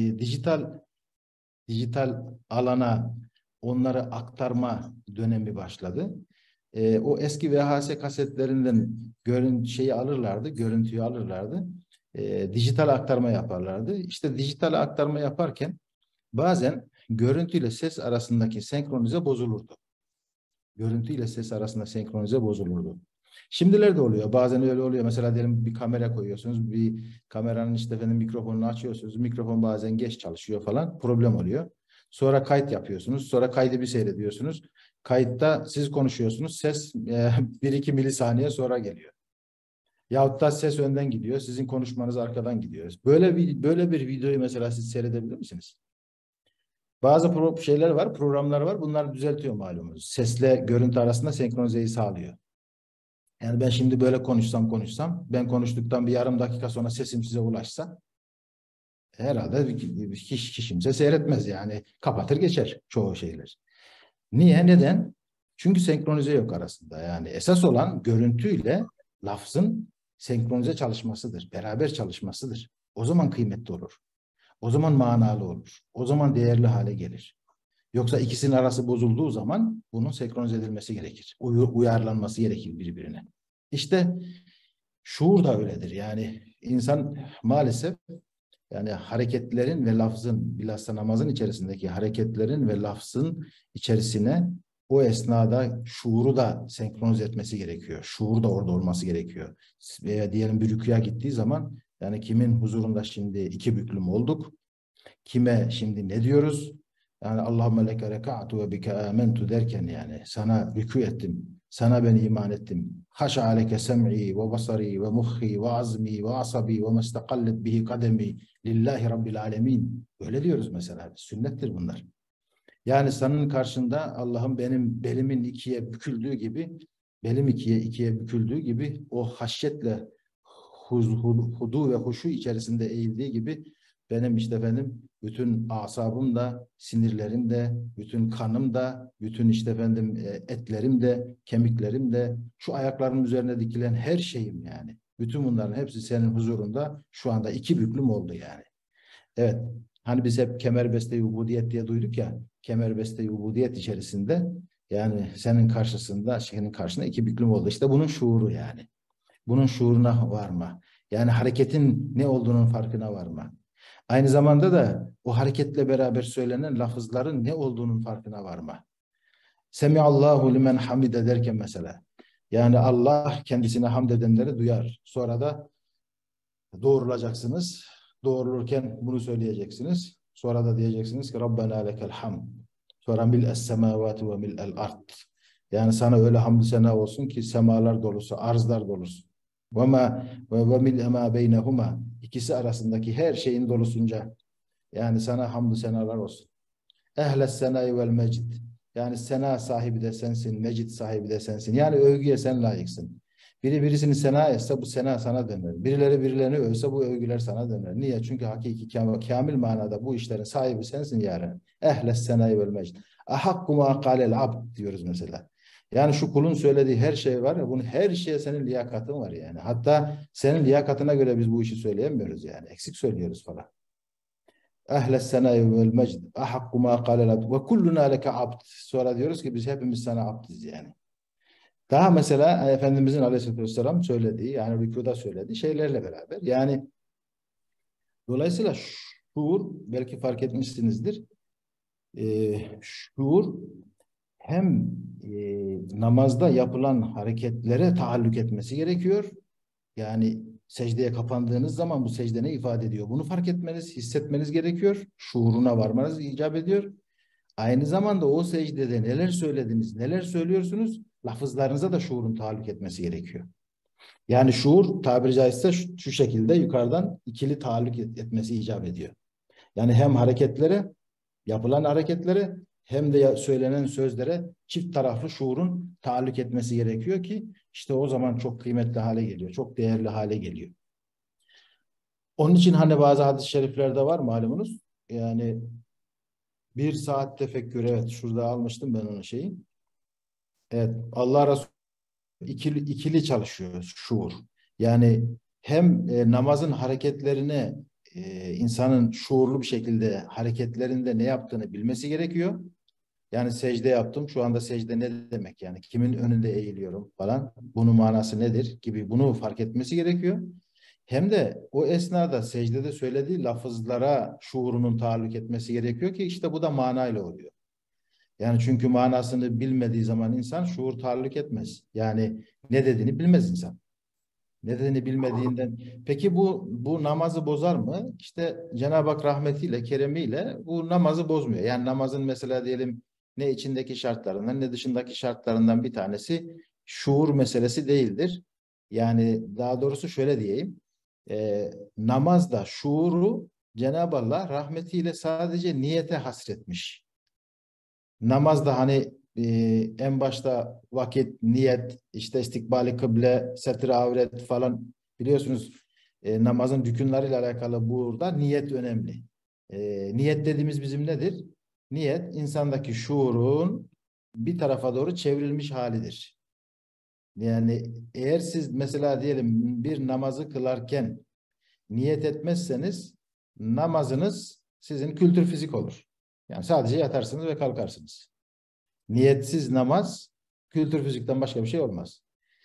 dijital alana onları aktarma dönemi başladı. O eski VHS kasetlerinden görüntüyü alırlardı. Dijital aktarma yaparlardı. İşte dijital aktarma yaparken bazen görüntüyle ses arasındaki senkronize bozulurdu. Görüntüyle ses arasında senkronize bozulurdu. Şimdilerde oluyor. Bazen öyle oluyor. Mesela diyelim bir kamera koyuyorsunuz. Bir kameranın işte efendim mikrofonunu açıyorsunuz. Mikrofon bazen geç çalışıyor falan. Problem oluyor. Sonra kayıt yapıyorsunuz. Sonra kaydı bir seyrediyorsunuz. Kayıtta siz konuşuyorsunuz. Ses 1-2 milisaniye sonra geliyor. Yahut da ses önden gidiyor. Sizin konuşmanız arkadan gidiyor. Böyle bir videoyu mesela siz seyredebilir misiniz? Bazı şeyler var, programlar var. Bunları düzeltiyor malumunuz. Sesle görüntü arasında senkronizeyi sağlıyor. Yani ben şimdi böyle konuşsam, ben konuştuktan bir yarım dakika sonra sesim size ulaşsa herhalde hiç kimse seyretmez yani. Kapatır geçer çoğu şeyler. Niye? Neden? Çünkü senkronize yok arasında. Yani esas olan görüntüyle lafzın senkronize çalışmasıdır. Beraber çalışmasıdır. O zaman kıymetli olur. O zaman manalı olur. O zaman değerli hale gelir. Yoksa ikisinin arası bozulduğu zaman bunun senkronize edilmesi gerekir. Uyarlanması gerekir birbirine. İşte şuur da öyledir. Yani insan maalesef yani hareketlerin ve lafzın bilhassa namazın içerisindeki hareketlerin ve lafzın içerisine o esnada şuuru da senkronize etmesi gerekiyor. Şuur da orada olması gerekiyor. Veya diyelim bir rüküya gittiği zaman yani kimin huzurunda şimdi iki büklüm olduk? Kime şimdi ne diyoruz? Yani Allahümme leke reka'tu ve bike amentu derken yani sana rükû ettim. Sana ben iman ettim. Haşa leke sem'i ve basari ve muhhi ve azmi ve asabi ve mestakallet bihi kademi lillahi rabbil alemin. Böyle diyoruz mesela. Sünnettir bunlar. Yani senin karşında Allah'ım benim belimin ikiye büküldüğü gibi belim ikiye büküldüğü gibi o haşyetle hudu ve huşu içerisinde eğildiği gibi benim işte efendim bütün asabım da, sinirlerim de, bütün kanım da, bütün işte efendim etlerim de, kemiklerim de, şu ayaklarımın üzerine dikilen her şeyim yani. Bütün bunların hepsi senin huzurunda şu anda iki büklüm oldu yani. Evet. Hani biz hep kemerbeste-i ubudiyet diye duyduk ya. Kemerbeste-i ubudiyet içerisinde yani senin karşısında iki büklüm oldu. İşte bunun şuuru yani. Bunun şuuruna varma. Yani hareketin ne olduğunun farkına varma. Aynı zamanda da o hareketle beraber söylenen lafızların ne olduğunun farkına varma. Semiallahu limen hamide derken mesela. Yani Allah kendisine hamd edenleri duyar. Sonra da doğrulacaksınız. Doğrulurken bunu söyleyeceksiniz. Sonra da diyeceksiniz ki Rabbena lekel hamd. Sonra mil'es semavati ve mil'el ard. Yani sana öyle hamdü sena olsun ki semalar dolusu, arzlar dolusu. Ve mil'e ma beynehuma. İkisi arasındaki her şeyin dolusunca. Yani sana hamdü senalar olsun. Ehles senai vel mecid. Yani sena sahibi de sensin, mecid sahibi de sensin. Yani övgüye sen layıksın. Biri birisini sena etse bu sena sana döner. Birileri birilerini övse bu övgüler sana döner. Niye? Çünkü hakiki kamil manada bu işlerin sahibi sensin yani. Ehles senai vel mecid. Ahakku ma kalel abd diyoruz mesela. Yani şu kulun söylediği her şey var ya bunun her şeye senin liyakatın var yani. Hatta senin liyakatına göre biz bu işi söyleyemiyoruz yani. Eksik söylüyoruz falan. Ehles senâi vel mecd ahakku ma kâlelat ve kulluna leke abd. Sonra diyoruz ki biz hepimiz sana abdiz yani. Daha mesela Efendimizin Aleyhisselatü Vesselam söylediği yani rükuda söylediği şeylerle beraber. Yani dolayısıyla şuur belki fark etmişsinizdir. Şuur hem namazda yapılan hareketlere taalluk etmesi gerekiyor. Yani secdeye kapandığınız zaman bu secde ne ifade ediyor? Bunu fark etmeniz, hissetmeniz gerekiyor. Şuuruna varmanız icap ediyor. Aynı zamanda o secdede neler söylediniz, neler söylüyorsunuz, lafızlarınıza da şuurun taalluk etmesi gerekiyor. Yani şuur tabiri caizse şu şekilde yukarıdan ikili taalluk etmesi icap ediyor. Yani hem hareketlere, yapılan hareketlere hem de söylenen sözlere çift taraflı şuurun taalluk etmesi gerekiyor ki İşte o zaman çok kıymetli hale geliyor. Çok değerli hale geliyor. Onun için hani bazı hadis-i şeriflerde var malumunuz. Yani bir saat tefekkür, evet, şurada almıştım ben onun şeyi. Evet, Allah Resulü ikili çalışıyor şuur. Yani hem namazın hareketlerine insanın şuurlu bir şekilde hareketlerinde ne yaptığını bilmesi gerekiyor. Yani secde yaptım. Şu anda secde ne demek? Yani kimin önünde eğiliyorum falan. Bunun manası nedir gibi bunu fark etmesi gerekiyor. Hem de o esnada secdede söylediği lafızlara şuurunun tahallük etmesi gerekiyor ki işte bu da manayla oluyor. Yani çünkü manasını bilmediği zaman insan şuur tahallük etmez. Yani ne dediğini bilmez insan. Ne dediğini bilmediğinden. Peki bu namazı bozar mı? İşte Cenab-ı Hak rahmetiyle, keremiyle bu namazı bozmuyor. Yani namazın mesela diyelim ne içindeki şartlarından ne dışındaki şartlarından bir tanesi şuur meselesi değildir. Yani daha doğrusu şöyle diyeyim. Namazda şuuru Cenab-ı Allah rahmetiyle sadece niyete hasretmiş. Namazda hani en başta vakit, niyet, işte istikbali kıble, setir avret falan biliyorsunuz namazın rükünleriyle alakalı burada niyet önemli. Niyet dediğimiz bizim nedir? Niyet insandaki şuurun bir tarafa doğru çevrilmiş halidir. Yani eğer siz mesela diyelim bir namazı kılarken niyet etmezseniz namazınız sizin kültür fizik olur. Yani sadece yatarsınız ve kalkarsınız. Niyetsiz namaz kültür fizikten başka bir şey olmaz.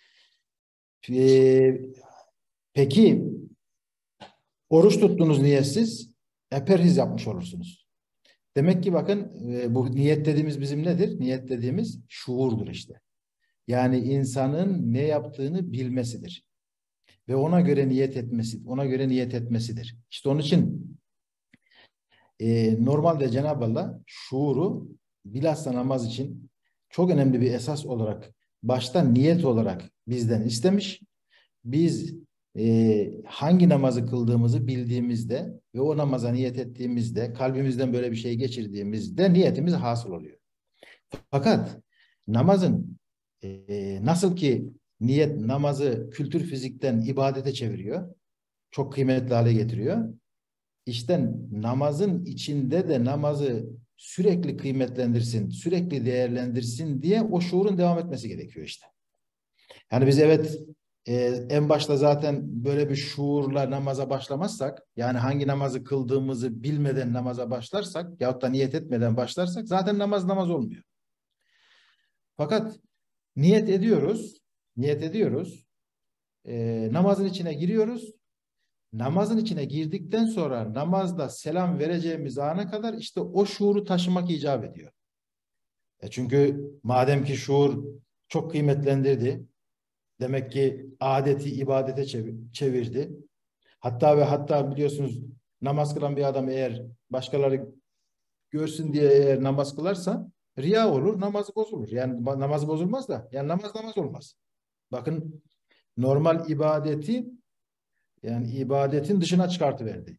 Ee, peki oruç tuttunuz niyetsiz, perhiz yapmış olursunuz. Demek ki bakın bu niyet dediğimiz bizim nedir? Niyet dediğimiz şuurdur işte. Yani insanın ne yaptığını bilmesidir. Ve ona göre niyet etmesi, ona göre niyet etmesidir. İşte onun için normalde Cenab-ı Allah şuuru bilhassa namaz için çok önemli bir esas olarak başta niyet olarak bizden istemiş. Biz hangi namazı kıldığımızı bildiğimizde ve o namaza niyet ettiğimizde kalbimizden böyle bir şey geçirdiğimizde niyetimiz hasıl oluyor. Fakat namazın nasıl ki niyet namazı kültür fizikten ibadete çeviriyor, çok kıymetli hale getiriyor. İşte namazın içinde de namazı sürekli kıymetlendirsin, sürekli değerlendirsin diye o şuurun devam etmesi gerekiyor işte. Yani biz evet en başta zaten böyle bir şuurla namaza başlamazsak, yani hangi namazı kıldığımızı bilmeden namaza başlarsak yahut da niyet etmeden başlarsak zaten namaz olmuyor. Fakat niyet ediyoruz, niyet ediyoruz, namazın içine giriyoruz. Namazın içine girdikten sonra namazda selam vereceğimiz ana kadar işte o şuuru taşımak icap ediyor. Çünkü madem ki şuur çok kıymetlendirdi, demek ki adeti ibadete çevirdi. Hatta ve hatta biliyorsunuz namaz kılan bir adam eğer başkaları görsün diye eğer namaz kılarsa riya olur, namazı bozulur. Yani namazı bozulmaz da yani namaz olmaz. Bakın normal ibadeti yani ibadetin dışına çıkartıverdi.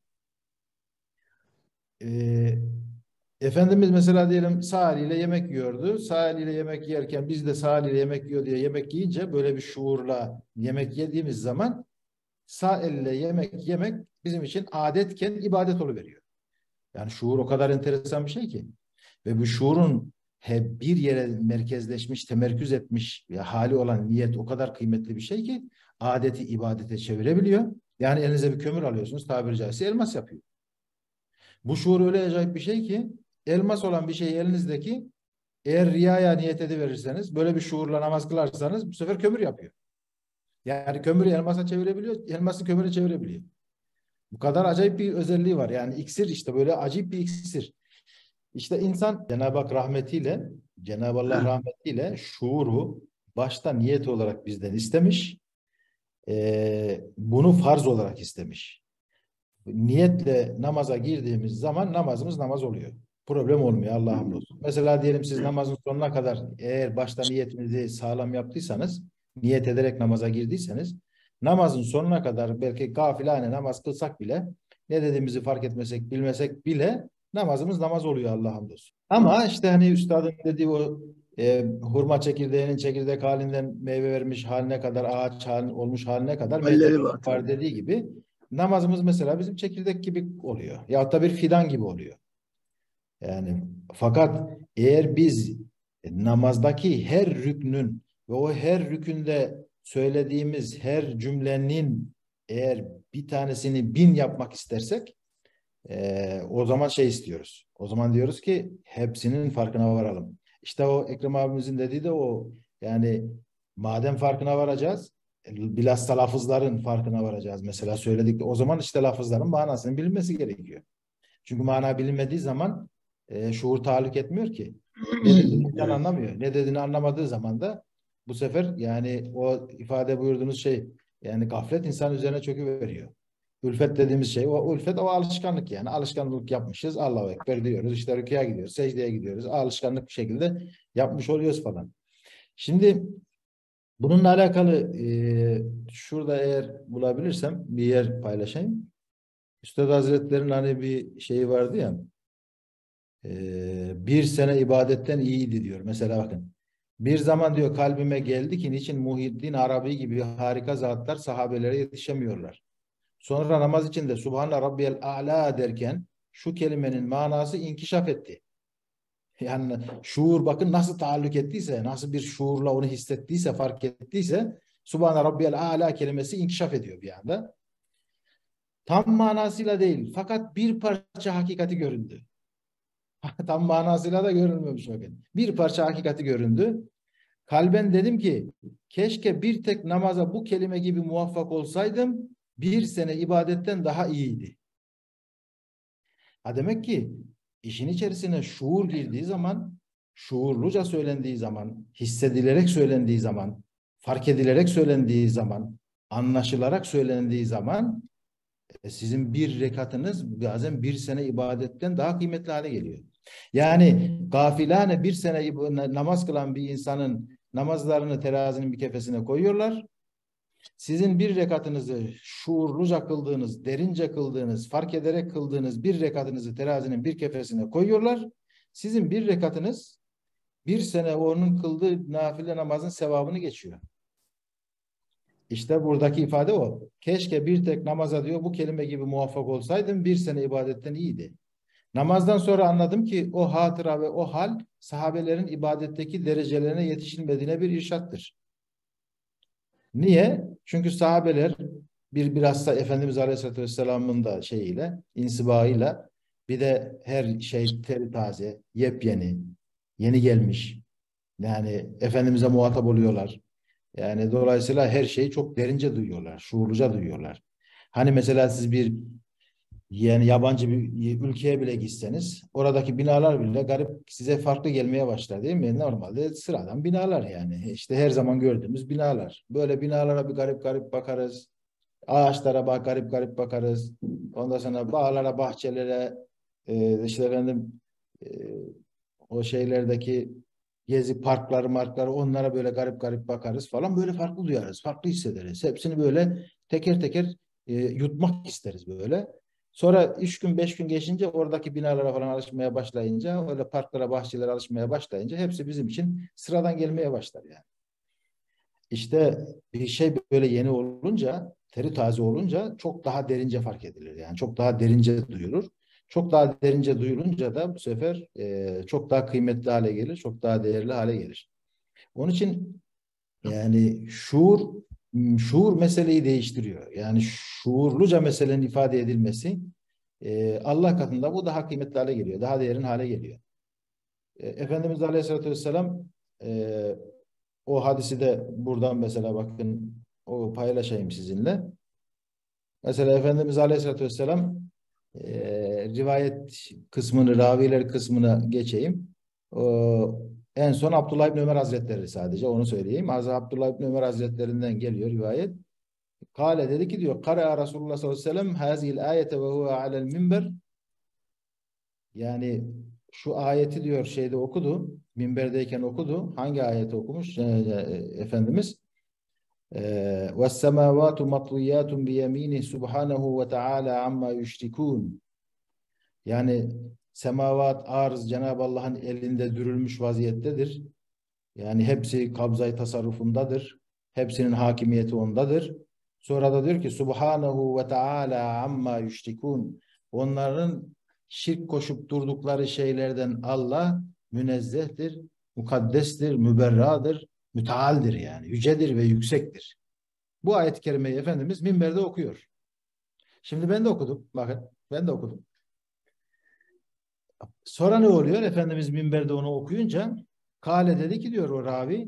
Ee, Efendimiz mesela diyelim sağ eliyle yemek yiyordu. Sağ eliyle yemek yerken biz de sağ eliyle yemek yiyor diye yemek yiyince böyle bir şuurla yemek yediğimiz zaman sağ elle yemek yemek bizim için adetken ibadet oluveriyor. Yani şuur o kadar enteresan bir şey ki. Ve bu şuurun hep bir yere merkezleşmiş, temerküz etmiş ya hali olan niyet o kadar kıymetli bir şey ki adeti ibadete çevirebiliyor. Yani elinize bir kömür alıyorsunuz, tabiri caizse elmas yapıyor. Bu şuur öyle acayip bir şey ki elmas olan bir şey elinizdeki eğer riyaya niyet ediverirseniz böyle bir şuurla namaz kılarsanız bu sefer kömür yapıyor. Yani kömürü elmasa çevirebiliyor, elması kömüre çevirebiliyor. Bu kadar acayip bir özelliği var. Yani iksir işte böyle acayip bir iksir. İşte insan Cenab-ı Hak rahmetiyle, Cenab-ı Allah rahmetiyle şuuru başta niyet olarak bizden istemiş. Bunu farz olarak istemiş. Niyetle namaza girdiğimiz zaman namazımız namaz oluyor. Problem olmuyor Allah'a hamdolsun. Mesela diyelim siz namazın sonuna kadar eğer başta niyetinizi sağlam yaptıysanız, niyet ederek namaza girdiyseniz, namazın sonuna kadar belki gafilane namaz kılsak bile, ne dediğimizi fark etmesek, bilmesek bile namazımız namaz oluyor Allah'a hamdolsun. Ama işte hani üstadın dediği o hurma çekirdeğinin çekirdek halinden meyve vermiş haline kadar, ağaç olmuş haline kadar Halleri mertebe var var tabii. dediği gibi namazımız mesela bizim çekirdek gibi oluyor. Ya da bir fidan gibi oluyor. Yani fakat eğer biz namazdaki her rüknün ve o her rükünde söylediğimiz her cümlenin eğer bir tanesini 1000 yapmak istersek o zaman şey istiyoruz. O zaman diyoruz ki hepsinin farkına varalım. İşte o Ekrem abimizin dediği de o. Yani madem farkına varacağız, bilhassa lafızların farkına varacağız. Mesela söyledik. O zaman işte lafızların manasının bilinmesi gerekiyor. Çünkü mana bilinmediği zaman şuur tahallük etmiyor ki. Ne dediğini insan Evet. anlamıyor. Ne dediğini anlamadığı zaman da bu sefer yani o ifade buyurduğunuz şey yani gaflet insan üzerine çöküveriyor. Ülfet dediğimiz şey o ülfet o alışkanlık yani. Alışkanlık yapmışız. Allahu Ekber diyoruz. İşte rükûya gidiyoruz. Secdeye gidiyoruz. Alışkanlık bir şekilde yapmış oluyoruz falan. Şimdi bununla alakalı şurada eğer bulabilirsem bir yer paylaşayım. Üstad Hazretleri'nin hani bir şeyi vardı ya bir sene ibadetten iyiydi diyor. Mesela bakın. Bir zaman diyor kalbime geldi ki niçin Muhyiddin Arabi gibi harika zatlar sahabelere yetişemiyorlar. Sonra namaz içinde Subhane Rabbiyel A'la derken şu kelimenin manası inkişaf etti. Yani şuur bakın nasıl taalluk ettiyse, nasıl bir şuurla onu hissettiyse, fark ettiyse Subhane Rabbiyel A'la kelimesi inkişaf ediyor bir anda. Tam manasıyla değil fakat bir parça hakikati göründü. Tam manasıyla da görünmemiş bakın. Bir parça hakikati göründü. Kalben dedim ki keşke bir tek namaza bu kelime gibi muvaffak olsaydım bir sene ibadetten daha iyiydi. Ha demek ki işin içerisine şuur girdiği zaman, şuurluca söylendiği zaman, hissedilerek söylendiği zaman, fark edilerek söylendiği zaman, anlaşılarak söylendiği zaman sizin bir rekatınız bazen bir sene ibadetten daha kıymetli hale geliyor. Yani gafilane bir sene namaz kılan bir insanın namazlarını terazinin bir kefesine koyuyorlar. Sizin bir rekatınızı şuurluca kıldığınız, derince kıldığınız, fark ederek kıldığınız bir rekatınızı terazinin bir kefesine koyuyorlar. Sizin bir rekatınız bir sene onun kıldığı nafile namazın sevabını geçiyor. İşte buradaki ifade o. Keşke bir tek namaza diyor bu kelime gibi muvaffak olsaydım bir sene ibadetten iyiydi. Namazdan sonra anladım ki o hatıra ve o hal sahabelerin ibadetteki derecelerine yetişilmediğine bir irşattır. Niye? Çünkü sahabeler bilhassa Efendimiz Aleyhisselatü Vesselam'ın da şeyiyle, insibağıyla bir de her şey teri taze, yepyeni, yeni gelmiş. Yani Efendimiz'e muhatap oluyorlar. Yani dolayısıyla her şeyi çok derince duyuyorlar, şuurluca duyuyorlar. Hani mesela siz bir yani yabancı bir ülkeye bile gitseniz oradaki binalar bile garip size farklı gelmeye başlar değil mi? Normalde sıradan binalar yani. İşte her zaman gördüğümüz binalar. Böyle binalara bir garip garip bakarız. Ağaçlara bak garip garip bakarız. Ondan sonra bağlara, bahçelere işte efendim e, o şeylerdeki gezi parkları, markları onlara böyle garip garip bakarız falan. Böyle farklı duyarız, farklı hissederiz. Hepsini böyle teker teker yutmak isteriz böyle. Sonra 3 gün 5 gün geçince oradaki binalara falan alışmaya başlayınca öyle parklara bahçelere alışmaya başlayınca hepsi bizim için sıradan gelmeye başlar yani. İşte bir şey böyle yeni olunca teri taze olunca çok daha derince fark edilir yani çok daha derince duyulur. Çok daha derince duyulunca da bu sefer çok daha kıymetli hale gelir, çok daha değerli hale gelir. Onun için yani şuur meseleyi değiştiriyor. Yani şuurluca meselenin ifade edilmesi Allah katında bu daha kıymetli hale geliyor. Daha değerli hale geliyor. Efendimiz Aleyhisselatü Vesselam e, o hadisi de buradan mesela bakın o paylaşayım sizinle. Mesela Efendimiz Aleyhisselatü Vesselam rivayet kısmını, raviler kısmına geçeyim. En son Abdullah İbni Ömer Hazretleri sadece onu söyleyeyim. Abdullah İbni Ömer Hazretlerinden geliyor rivayet. Kale dedi ki diyor Kara Resulullah sallallahu aleyhi ve sellem hazil ayete ve huve alel minber yani şu ayeti diyor şeyde okudu minberdeyken okudu. Hangi ayeti okumuş Efendimiz? Ve semavatu matliyatun bi yeminih subhanahu ve taala amma yüşrikun yani semavat arz Cenab-ı Allah'ın elinde dürülmüş vaziyettedir. Yani hepsi kabzayı tasarrufundadır. Hepsinin hakimiyeti ondadır. Sonra da diyor ki Subhanahu ve Teala amma yüşrikun. Onların şirk koşup durdukları şeylerden Allah münezzehtir, mukaddestir, müberradır, mütealdir yani. Yücedir ve yüksektir. Bu ayet-i kerimeyi Efendimiz minberde okuyor. Şimdi ben de okudum. Bakın ben de okudum. Sonra ne oluyor? Efendimiz minberde onu okuyunca Kale dedi ki diyor o ravi,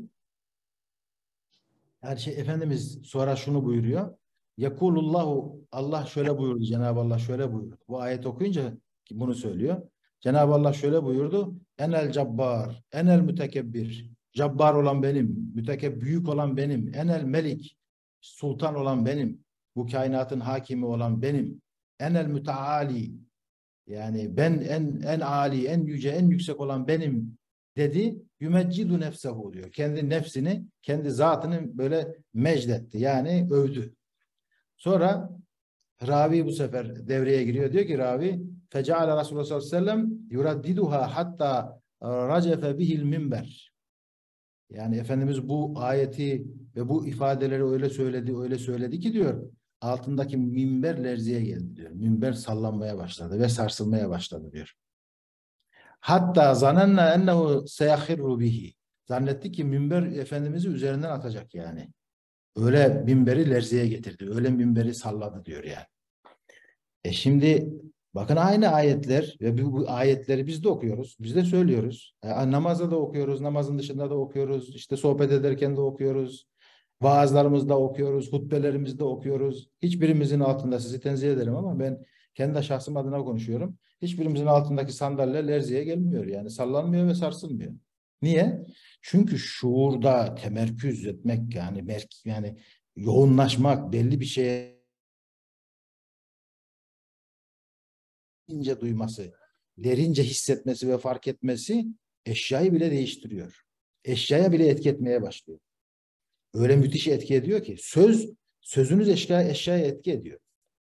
her şey Efendimiz sonra şunu buyuruyor. Yekulullahu, Allah şöyle buyurdu, Cenab-ı Allah şöyle buyurdu. Bu ayet okuyunca bunu söylüyor. Cenab-ı Allah şöyle buyurdu. Enel cabbar, enel mütekebbir. Cabbar olan benim, büyük olan benim. Enel melik, sultan olan benim. Bu kainatın hakimi olan benim. Enel müteali, yani ben en âli, en yüce, en yüksek olan benim dedi. Yümeccidu nefsehu diyor. Kendi nefsini, kendi zatını böyle mecdetti. Yani övdü. Sonra ravi bu sefer devreye giriyor. Diyor ki ravi feceale Resulullah sallallahu aleyhi ve sellem yuraddiduha hatta racefe bihil minber. Yani Efendimiz bu ayeti ve bu ifadeleri öyle söyledi ki diyor, altındaki minber lerziye geldi diyor. Minber sallanmaya başladı ve sarsılmaya başladı diyor. Hatta zanenna ennehu seyahirru bihi. Zannetti ki minber Efendimiz'i üzerinden atacak yani. Öyle minberi lerziye getirdi. Öyle minberi salladı diyor yani. Şimdi bakın aynı ayetler ve bu ayetleri biz de okuyoruz. Biz de söylüyoruz. Namazda da okuyoruz. Namazın dışında da okuyoruz. İşte sohbet ederken de okuyoruz. Vaazlarımızda okuyoruz. Hutbelerimizde okuyoruz. Hiçbirimizin altında, sizi tenzih ederim ama ben kendi şahsım adına konuşuyorum. Hiçbirimizin altındaki sandalye lerziye gelmiyor. Yani sallanmıyor ve sarsılmıyor. Niye? Çünkü şuurda temerküz etmek yani yoğunlaşmak, belli bir şeye ince duyması, derince hissetmesi ve fark etmesi eşyayı bile değiştiriyor. Eşyaya bile etki etmeye başlıyor. Öyle müthiş etki ediyor ki sözünüz eşyaya etki ediyor.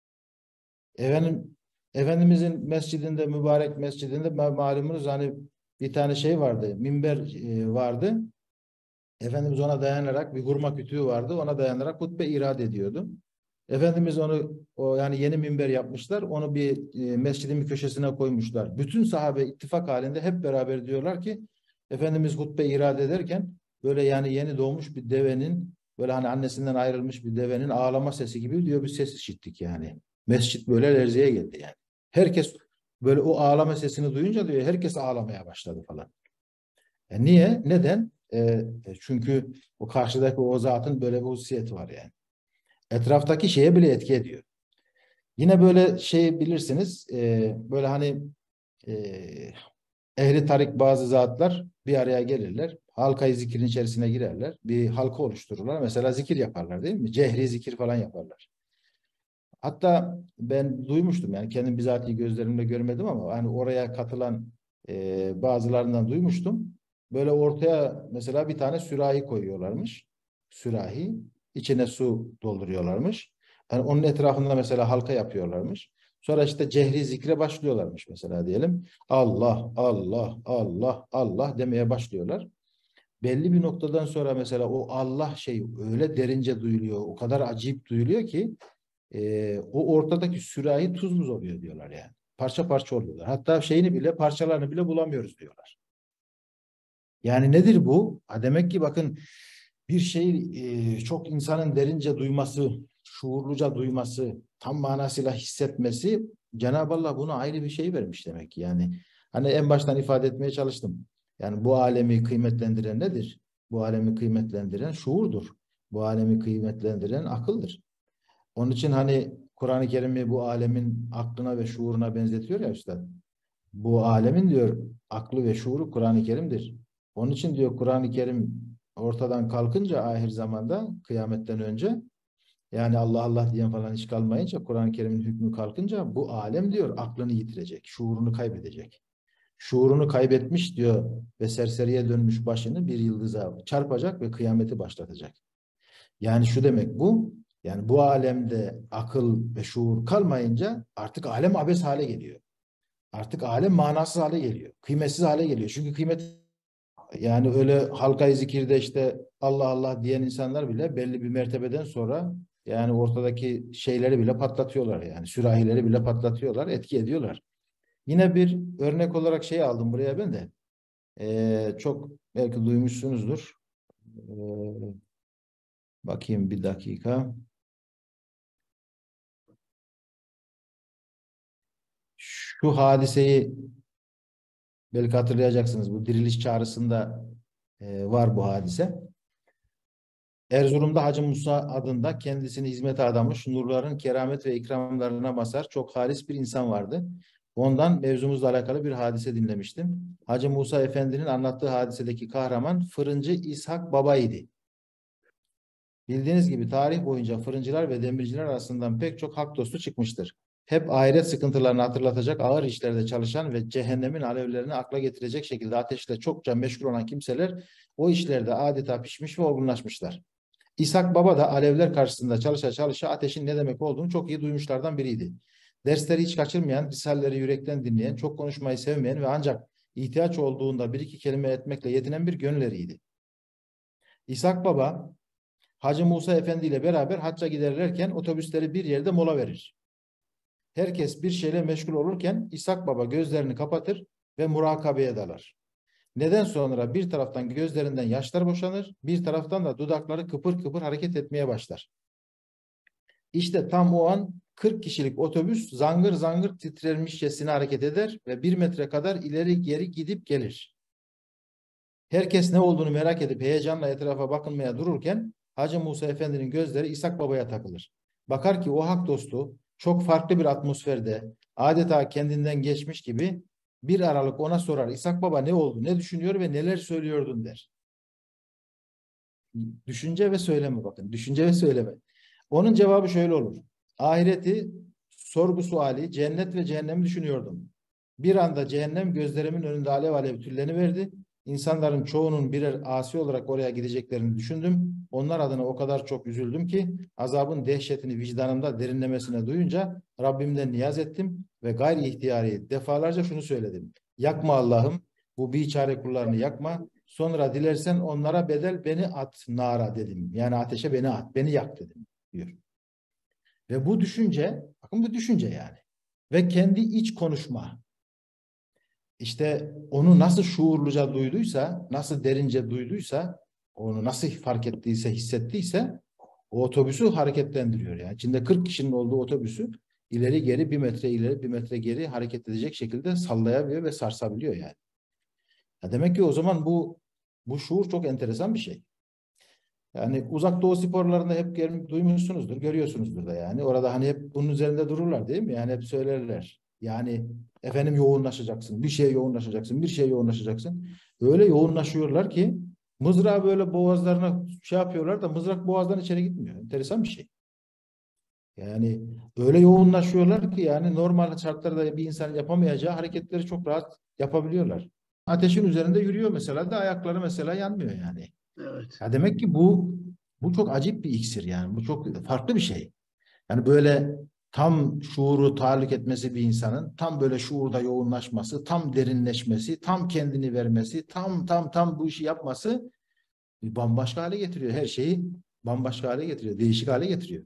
Efendimizin mescidinde, mübarek mescidinde malumunuz hani bir tane şey vardı, minber vardı. Efendimiz ona dayanarak bir hurma kütüğü vardı. Ona dayanarak hutbe irad ediyordu. Efendimiz yani yeni minber yapmışlar. Onu bir mescidin bir köşesine koymuşlar. Bütün sahabe ittifak halinde hep beraber diyorlar ki Efendimiz hutbe irad ederken böyle yani yeni doğmuş bir devenin, böyle hani annesinden ayrılmış bir devenin ağlama sesi gibi diyor bir ses işittik yani. Mescit böyle lerziye geldi yani. Herkes böyle o ağlama sesini duyunca diyor herkes ağlamaya başladı falan. Niye? Neden? Çünkü o karşıdaki o zatın böyle bir hususiyeti var yani. Etraftaki şeye bile etki ediyor. Yine böyle şey bilirsiniz, böyle hani e, ehli tarik bazı zatlar bir araya gelirler. Halkayı zikrin içerisine girerler. Bir halka oluştururlar. Mesela zikir yaparlar değil mi? Cehri zikir falan yaparlar. Hatta ben duymuştum yani kendim bizatihi gözlerimle görmedim ama hani oraya katılan bazılarından duymuştum. Böyle ortaya mesela bir tane sürahi koyuyorlarmış. Sürahi. İçine su dolduruyorlarmış. Yani onun etrafında mesela halka yapıyorlarmış. Sonra işte cehri zikre başlıyorlarmış mesela diyelim. Allah, Allah, Allah, Allah demeye başlıyorlar. Belli bir noktadan sonra mesela o Allah şey öyle derince duyuluyor, o kadar acayip duyuluyor ki o ortadaki sürahi tuz buz oluyor diyorlar yani. Parça parça oluyorlar. Hatta parçalarını bile bulamıyoruz diyorlar. Yani nedir bu? Demek ki bakın bir şey çok insanın derince duyması, şuurluca duyması, tam manasıyla hissetmesi Cenab-ı Allah buna ayrı bir şey vermiş demek ki. Yani hani en baştan ifade etmeye çalıştım. Yani bu alemi kıymetlendiren nedir? Bu alemi kıymetlendiren şuurdur. Bu alemi kıymetlendiren akıldır. Onun için hani Kur'an-ı Kerim'i bu alemin aklına ve şuuruna benzetiyor ya üstad. Bu alemin diyor aklı ve şuuru Kur'an-ı Kerim'dir. Onun için diyor Kur'an-ı Kerim ortadan kalkınca ahir zamanda kıyametten önce yani Allah Allah diyen falan hiç kalmayınca Kur'an-ı Kerim'in hükmü kalkınca bu alem diyor aklını yitirecek, şuurunu kaybedecek. Şuurunu kaybetmiş diyor ve serseriye dönmüş başını bir yıldıza çarpacak ve kıyameti başlatacak. Yani şu demek bu, yani bu alemde akıl ve şuur kalmayınca artık alem abes hale geliyor. Artık alem manasız hale geliyor. Kıymetsiz hale geliyor. Çünkü kıymet Yani öyle halka-i zikirde işte Allah Allah diyen insanlar bile belli bir mertebeden sonra yani ortadaki şeyleri bile patlatıyorlar yani. Sürahileri bile patlatıyorlar, etki ediyorlar. Yine bir örnek olarak şey aldım buraya ben de. Çok belki duymuşsunuzdur. Ee, bakayım bir dakika. Şu hadiseyi belki hatırlayacaksınız. Bu diriliş çağrısında var bu hadise. Erzurum'da Hacı Musa adında kendisini hizmete adamış, nurların keramet ve ikramlarına mazhar çok halis bir insan vardı. Ondan mevzumuzla alakalı bir hadise dinlemiştim. Hacı Musa Efendi'nin anlattığı hadisedeki kahraman fırıncı İshak Baba idi. Bildiğiniz gibi tarih boyunca fırıncılar ve demirciler arasından pek çok hak dostu çıkmıştır. Hep ahiret sıkıntılarını hatırlatacak ağır işlerde çalışan ve cehennemin alevlerini akla getirecek şekilde ateşle çokça meşgul olan kimseler o işlerde adeta pişmiş ve olgunlaşmışlar. İshak Baba da alevler karşısında çalışa çalışa ateşin ne demek olduğunu çok iyi duymuşlardan biriydi. Dersleri hiç kaçırmayan, risalleri yürekten dinleyen, çok konuşmayı sevmeyen ve ancak ihtiyaç olduğunda bir iki kelime etmekle yetinen bir gönülleriydi. İshak Baba, Hacı Musa Efendi ile beraber hacca giderlerken otobüsleri bir yerde mola verir. Herkes bir şeyle meşgul olurken İshak Baba gözlerini kapatır ve murakabeye dalar. Neden sonra bir taraftan gözlerinden yaşlar boşanır, bir taraftan da dudakları kıpır kıpır hareket etmeye başlar. İşte tam o an 40 kişilik otobüs zangır zangır titrermişçesine hareket eder ve 1 metre kadar ileri geri gidip gelir. Herkes ne olduğunu merak edip heyecanla etrafa bakınmaya dururken Hacı Musa Efendi'nin gözleri İshak Baba'ya takılır. Bakar ki o hak dostu çok farklı bir atmosferde adeta kendinden geçmiş gibi bir aralık ona sorar. İshak Baba ne oldu, ne düşünüyor ve neler söylüyordun der. Düşünce ve söyleme bakın. Düşünce ve söyleme. Onun cevabı şöyle olur. Ahireti, sorgu suali, cennet ve cehennemi düşünüyordum. Bir anda cehennem gözlerimin önünde alev alev tülleniverdi. İnsanların çoğunun birer asi olarak oraya gideceklerini düşündüm. Onlar adına o kadar çok üzüldüm ki azabın dehşetini vicdanımda derinlemesine duyunca Rabbimden niyaz ettim ve gayri ihtiyari defalarca şunu söyledim. Yakma Allah'ım, bu biçare kullarını yakma. Sonra dilersen onlara bedel beni at nara dedim. Yani ateşe beni at, beni yak dedim diyor. Ve bu düşünce, bakın bu düşünce yani. Ve kendi iç konuşma. İşte onu nasıl şuurluca duyduysa, nasıl derince duyduysa, onu nasıl fark ettiyse, hissettiyse o otobüsü hareketlendiriyor. Yani içinde 40 kişinin olduğu otobüsü ileri geri 1 metre ileri 1 metre geri hareket edecek şekilde sallayabiliyor ve sarsabiliyor yani. Ya demek ki o zaman bu şuur çok enteresan bir şey. Yani uzak doğu sporlarında hep duymuşsunuzdur, görüyorsunuzdur da yani. Orada hani hep bunun üzerinde dururlar değil mi? Yani hep söylerler. Yani efendim yoğunlaşacaksın, bir şeye yoğunlaşacaksın, bir şeye yoğunlaşacaksın. Öyle yoğunlaşıyorlar ki mızrağı böyle boğazlarına şey yapıyorlar da mızrak boğazdan içeri gitmiyor. Enteresan bir şey. Yani öyle yoğunlaşıyorlar ki yani normal şartlarda bir insan yapamayacağı hareketleri çok rahat yapabiliyorlar. Ateşin üzerinde yürüyor mesela da ayakları mesela yanmıyor yani. Evet. Ya demek ki bu çok acip bir iksir yani. Bu çok farklı bir şey. Yani böyle tam şuuru tahallük etmesi bir insanın tam böyle şuurda yoğunlaşması, tam derinleşmesi, tam kendini vermesi, tam bu işi yapması bir bambaşka hale getiriyor. Her şeyi bambaşka hale getiriyor. Değişik hale getiriyor.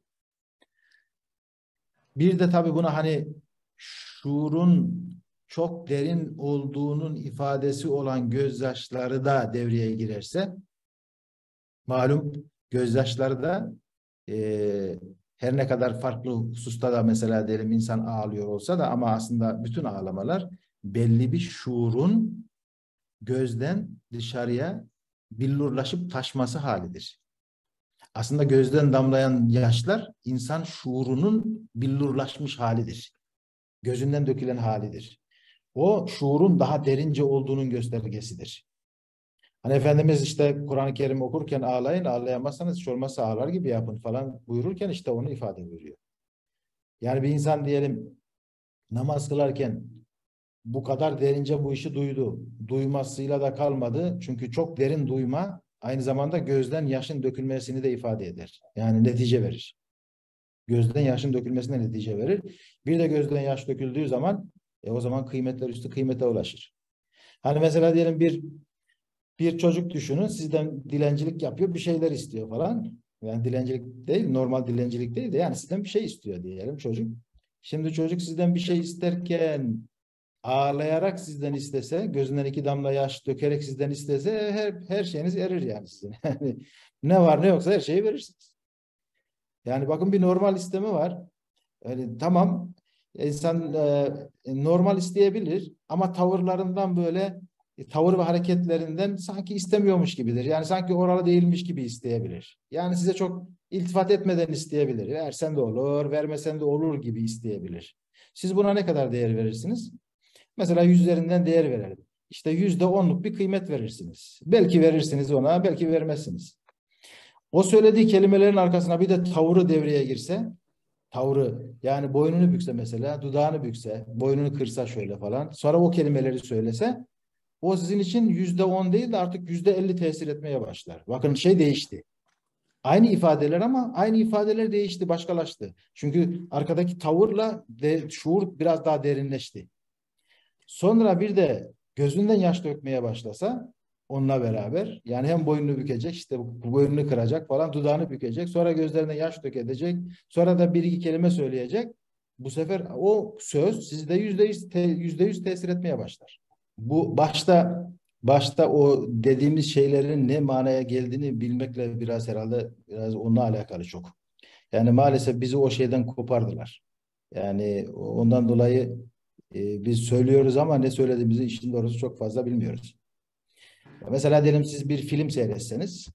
Bir de tabii buna hani şuurun çok derin olduğunun ifadesi olan gözyaşları da devreye girerse malum gözyaşları da e, her ne kadar farklı hususta da mesela diyelim insan ağlıyor olsa da ama aslında bütün ağlamalar belli bir şuurun gözden dışarıya billurlaşıp taşması halidir. Aslında gözden damlayan yaşlar insan şuurunun billurlaşmış halidir. Gözünden dökülen halidir. O şuurun daha derince olduğunun göstergesidir. Hani Efendimiz işte Kur'an-ı Kerim okurken ağlayın, ağlayamazsanız hiç olmazsa ağlar gibi yapın falan buyururken işte onu ifade ediyor. Yani bir insan diyelim namaz kılarken bu kadar derince bu işi duydu. Duymasıyla da kalmadı. Çünkü çok derin duyma aynı zamanda gözden yaşın dökülmesini de ifade eder. Yani netice verir. Gözden yaşın dökülmesine netice verir. Bir de gözden yaş döküldüğü zaman o zaman kıymetler üstü kıymete ulaşır. Hani mesela diyelim bir Bir çocuk düşünün, sizden dilencilik yapıyor, bir şeyler istiyor falan. Yani dilencilik değil, normal dilencilik değil de yani sizden bir şey istiyor diyelim çocuk. Şimdi çocuk sizden bir şey isterken ağlayarak sizden istese, gözünden iki damla yaş dökerek sizden istese her şeyiniz erir yani sizin. Yani ne var ne yoksa her şeyi verirsiniz. Yani bakın bir normal isteme var. Yani tamam insan normal isteyebilir ama tavırlarından böyle tavır ve hareketlerinden sanki istemiyormuş gibidir. Yani sanki oralı değilmiş gibi isteyebilir. Yani size çok iltifat etmeden isteyebilir. Versen de olur, vermesen de olur gibi isteyebilir. Siz buna ne kadar değer verirsiniz? Mesela 100 üzerinden değer verelim. İşte %10'luk bir kıymet verirsiniz. Belki verirsiniz ona, belki vermezsiniz. O söylediği kelimelerin arkasına bir de tavrı devreye girse, tavrı yani boynunu bükse mesela, dudağını bükse, boynunu kırsa şöyle falan. Sonra o kelimeleri söylese, o sizin için %10 değil de artık %50 tesir etmeye başlar. Bakın şey değişti. Aynı ifadeler ama aynı ifadeler değişti, başkalaştı. Çünkü arkadaki tavırla de şuur biraz daha derinleşti. Sonra bir de gözünden yaş dökmeye başlasa onunla beraber yani hem boynunu bükecek işte bu boynunu kıracak falan dudağını bükecek sonra gözlerine yaş dökecek sonra da bir iki kelime söyleyecek. Bu sefer o söz sizde %100 tesir etmeye başlar. Bu başta o dediğimiz şeylerin ne manaya geldiğini bilmekle biraz herhalde biraz onunla alakalı çok. Yani maalesef bizi o şeyden kopardılar. Yani ondan dolayı biz söylüyoruz ama ne söylediğimizi işin doğrusu çok fazla bilmiyoruz. Mesela diyelim siz bir film seyretseniz,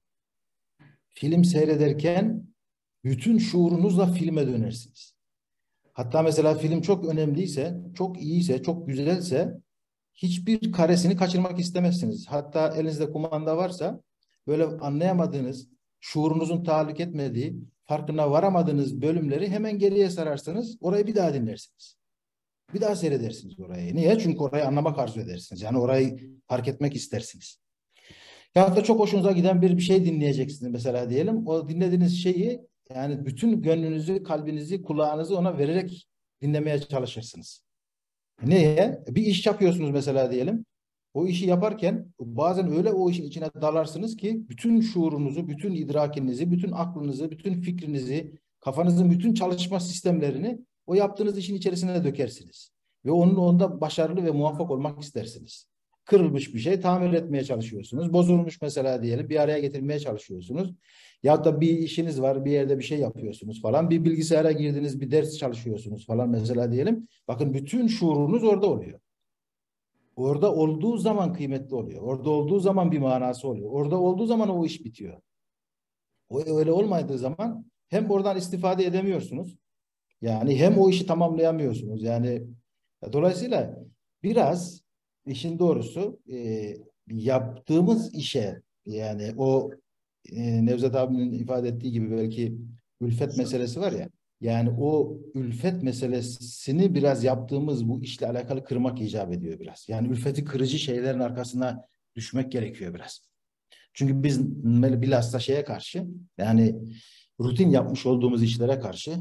film seyrederken bütün şuurunuzla filme dönersiniz. Hatta mesela film çok önemliyse, çok iyiyse, çok güzelse hiçbir karesini kaçırmak istemezsiniz. Hatta elinizde kumanda varsa böyle anlayamadığınız, şuurunuzun tahallük etmediği, farkına varamadığınız bölümleri hemen geriye sararsınız, orayı bir daha dinlersiniz. Bir daha seyredersiniz orayı. Niye? Çünkü orayı anlamak arzu edersiniz. Yani orayı fark etmek istersiniz. Ya da çok hoşunuza giden bir şey dinleyeceksiniz mesela diyelim. O dinlediğiniz şeyi yani bütün gönlünüzü, kalbinizi, kulağınızı ona vererek dinlemeye çalışırsınız. Niye? Bir iş yapıyorsunuz mesela diyelim. O işi yaparken bazen öyle o işin içine dalarsınız ki bütün şuurunuzu, bütün idrakinizi, bütün aklınızı, bütün fikrinizi, kafanızın bütün çalışma sistemlerini o yaptığınız işin içerisine dökersiniz. Ve onun onda başarılı ve muvaffak olmak istersiniz. Kırılmış bir şey tamir etmeye çalışıyorsunuz. Bozulmuş mesela diyelim bir araya getirmeye çalışıyorsunuz. Ya da bir işiniz var, bir yerde bir şey yapıyorsunuz falan. Bir bilgisayara girdiniz, bir ders çalışıyorsunuz falan mesela diyelim. Bakın bütün şuurunuz orada oluyor. Orada olduğu zaman kıymetli oluyor. Orada olduğu zaman bir manası oluyor. Orada olduğu zaman o iş bitiyor. O öyle olmadığı zaman hem oradan istifade edemiyorsunuz. Yani hem o işi tamamlayamıyorsunuz. Yani dolayısıyla biraz işin doğrusu yaptığımız işe yani o Nevzat abinin ifade ettiği gibi belki ülfet meselesi var ya. Yani o ülfet meselesini biraz yaptığımız bu işle alakalı kırmak icap ediyor biraz. Yani ülfeti kırıcı şeylerin arkasına düşmek gerekiyor biraz. Çünkü biz bilhassa şeye karşı yani rutin yapmış olduğumuz işlere karşı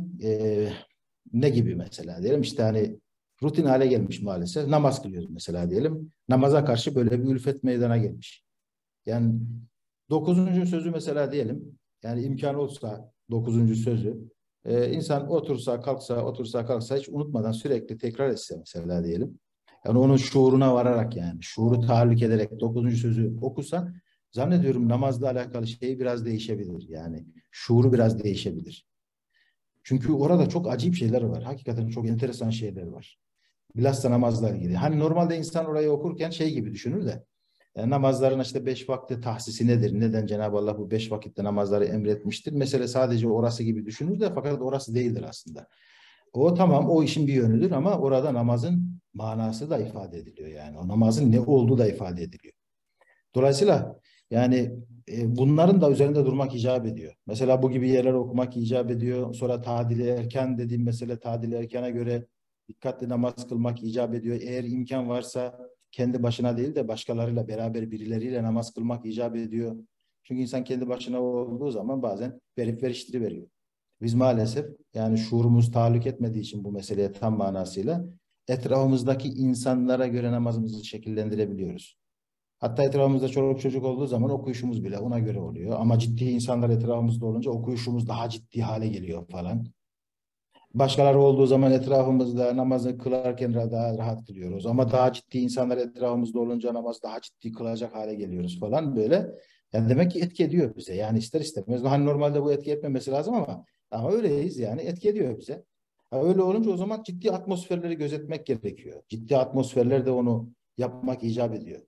ne gibi mesela diyelim işte hani rutin hale gelmiş maalesef namaz kılıyoruz mesela diyelim. Namaza karşı böyle bir ülfet meydana gelmiş. Yani dokuzuncu sözü mesela diyelim yani imkan olsa dokuzuncu sözü insan otursa kalksa otursa kalksa hiç unutmadan sürekli tekrar etse mesela diyelim. Yani onun şuuruna vararak yani şuuru tahallük ederek dokuzuncu sözü okusa zannediyorum namazla alakalı şey biraz değişebilir. Yani şuuru biraz değişebilir. Çünkü orada çok acayip şeyler var. Hakikaten çok enteresan şeyler var. Bilhassa namazla ilgili. Hani normalde insan orayı okurken şey gibi düşünür de namazların işte 5 vakti tahsisi nedir? Neden Cenab-ı Allah bu 5 vakitte namazları emretmiştir? Mesele sadece orası gibi düşünür de fakat orası değildir aslında. O tamam o işin bir yönüdür ama orada namazın manası da ifade ediliyor yani. O namazın ne olduğu da ifade ediliyor. Dolayısıyla yani bunların da üzerinde durmak icap ediyor. Mesela bu gibi yerler okumak icap ediyor. Sonra tadili erken dediğim mesele tadili erkene göre dikkatli namaz kılmak icap ediyor. Eğer imkan varsa kendi başına değil de başkalarıyla beraber birileriyle namaz kılmak icap ediyor. Çünkü insan kendi başına olduğu zaman bazen verip veriştiriveriyor. Biz maalesef yani şuurumuz tahallük etmediği için bu meseleye tam manasıyla etrafımızdaki insanlara göre namazımızı şekillendirebiliyoruz. Hatta etrafımızda çoluk çocuk olduğu zaman okuyuşumuz bile ona göre oluyor. Ama ciddi insanlar etrafımızda olunca okuyuşumuz daha ciddi hale geliyor falan. Başkaları olduğu zaman etrafımızda namazı kılarken daha rahat kılıyoruz. Ama daha ciddi insanlar etrafımızda olunca namaz daha ciddi kılacak hale geliyoruz falan böyle. Yani demek ki etki ediyor bize. Yani ister istemez. Hani normalde bu etki etmemesi lazım ama öyleyiz yani etki ediyor bize. Ha, öyle olunca o zaman ciddi atmosferleri gözetmek gerekiyor. Ciddi atmosferlerde onu yapmak icap ediyor.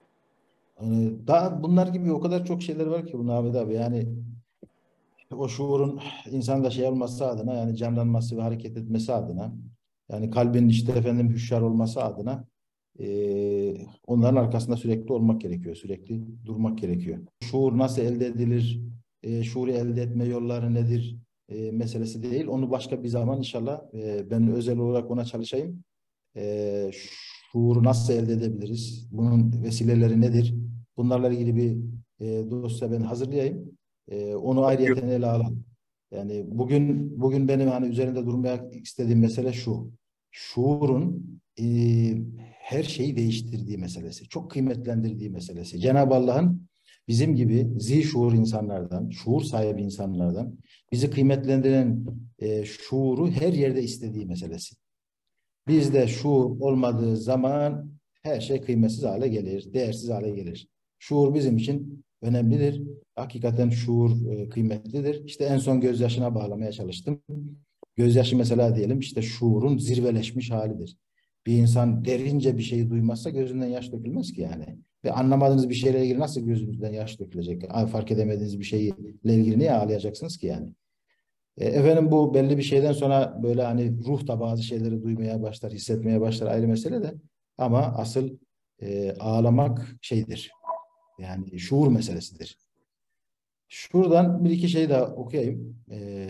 Daha bunlar gibi o kadar çok şeyler var ki bunun Ahmet abi. Yani o şuurun insanda şey olması adına yani canlanması ve hareket etmesi adına yani kalbin işte efendim hüşyar olması adına onların arkasında sürekli olmak gerekiyor. Sürekli durmak gerekiyor. Şuur nasıl elde edilir? Şuuru elde etme yolları nedir? Meselesi değil. Onu başka bir zaman inşallah ben özel olarak ona çalışayım. E, Şuuru nasıl elde edebiliriz? Bunun vesileleri nedir? Bunlarla ilgili bir dosya ben hazırlayayım. Onu ayrıyeten ele alalım. Yani bugün benim hani üzerinde durmaya istediğim mesele şu. Şuurun her şeyi değiştirdiği meselesi. Çok kıymetlendirdiği meselesi. Cenab-ı Allah'ın bizim gibi zişuur insanlardan, şuur sahibi insanlardan bizi kıymetlendiren şuuru her yerde istediği meselesi. Bizde şuur olmadığı zaman her şey kıymetsiz hale gelir, değersiz hale gelir. Şuur bizim için önemlidir. Hakikaten şuur kıymetlidir. İşte en son gözyaşına bağlamaya çalıştım. Gözyaşı mesela diyelim işte şuurun zirveleşmiş halidir. Bir insan derince bir şeyi duymazsa gözünden yaş dökülmez ki yani. Ve anlamadığınız bir şeyle ilgili nasıl gözünüzden yaş dökülecek? Fark edemediğiniz bir şeyle ilgili niye ağlayacaksınız ki yani? Efendim bu belli bir şeyden sonra böyle hani ruh da bazı şeyleri duymaya başlar, hissetmeye başlar ayrı mesele de. Ama asıl ağlamak şeydir. Yani şuur meselesidir. Şuradan bir iki şey daha okuyayım.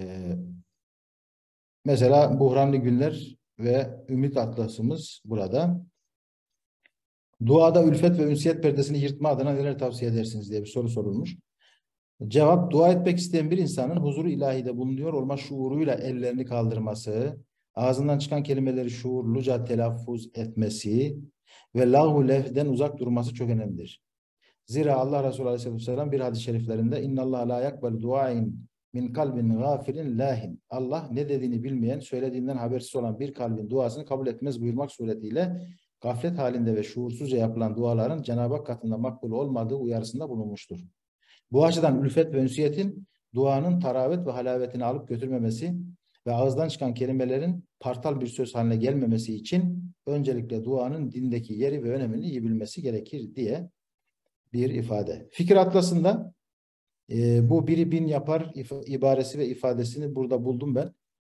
Mesela buhranlı günler ve ümit atlasımız burada. Duada ülfet ve ünsiyet perdesini yırtma adına neler tavsiye edersiniz diye bir soru sorulmuş. Cevap, dua etmek isteyen bir insanın huzuru ilahide bulunuyor olma şuuruyla ellerini kaldırması, ağzından çıkan kelimeleri şuurluca telaffuz etmesi ve lahu lehvden uzak durması çok önemlidir. Zira Allah Resulü Aleyhisselatü Vesselam bir hadis-i şeriflerinde innallâhe lâ yakbel duain min kalbin gâfilin lâhin. Allah ne dediğini bilmeyen, söylediğinden habersiz olan bir kalbin duasını kabul etmez buyurmak suretiyle gaflet halinde ve şuursuzca yapılan duaların Cenab-ı Hak katında makbul olmadığı uyarısında bulunmuştur. Bu açıdan ülfet ve ünsiyetin duanın taravet ve halavetini alıp götürmemesi ve ağızdan çıkan kelimelerin partal bir söz haline gelmemesi için öncelikle duanın dindeki yeri ve önemini iyi bilmesi gerekir diye bir ifade. Fikir Atlası'nda bu biri bin yapar ibaresi ve ifadesini burada buldum ben.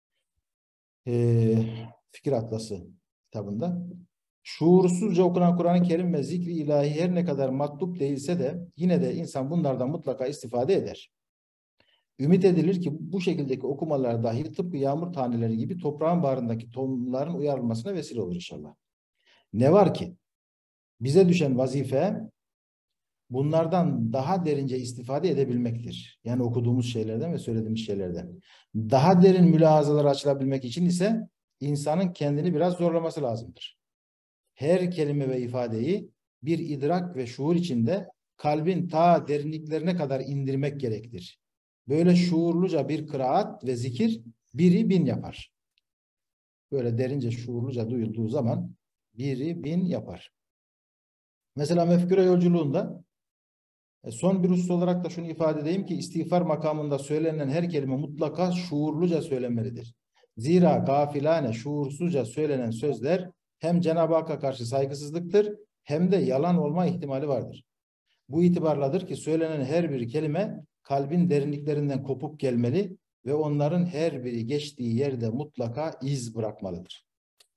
Fikir Atlası kitabında. Şuursuzca okunan Kur'an-ı Kerim ve zikri ilahi her ne kadar matlup değilse de yine de insan bunlardan mutlaka istifade eder. Ümit edilir ki bu şekildeki okumalar dahi tıpkı yağmur taneleri gibi toprağın bağrındaki tohumların uyarılmasına vesile olur inşallah. Ne var ki bize düşen vazife bunlardan daha derince istifade edebilmektir. Yani okuduğumuz şeylerden ve söylediğimiz şeylerden. Daha derin mülahazalara açılabilmek için ise insanın kendini biraz zorlaması lazımdır. Her kelime ve ifadeyi bir idrak ve şuur içinde kalbin ta derinliklerine kadar indirmek gerektir. Böyle şuurluca bir kıraat ve zikir biri bin yapar. Böyle derince şuurluca duyulduğu zaman biri bin yapar. Mesela mefkure yolculuğunda son bir husus olarak da şunu ifade edeyim ki istiğfar makamında söylenen her kelime mutlaka şuurluca söylenmelidir. Zira gafilane, şuursuzca söylenen sözler hem Cenab-ı Hakk'a karşı saygısızlıktır hem de yalan olma ihtimali vardır. Bu itibarladır ki söylenen her bir kelime kalbin derinliklerinden kopup gelmeli ve onların her biri geçtiği yerde mutlaka iz bırakmalıdır.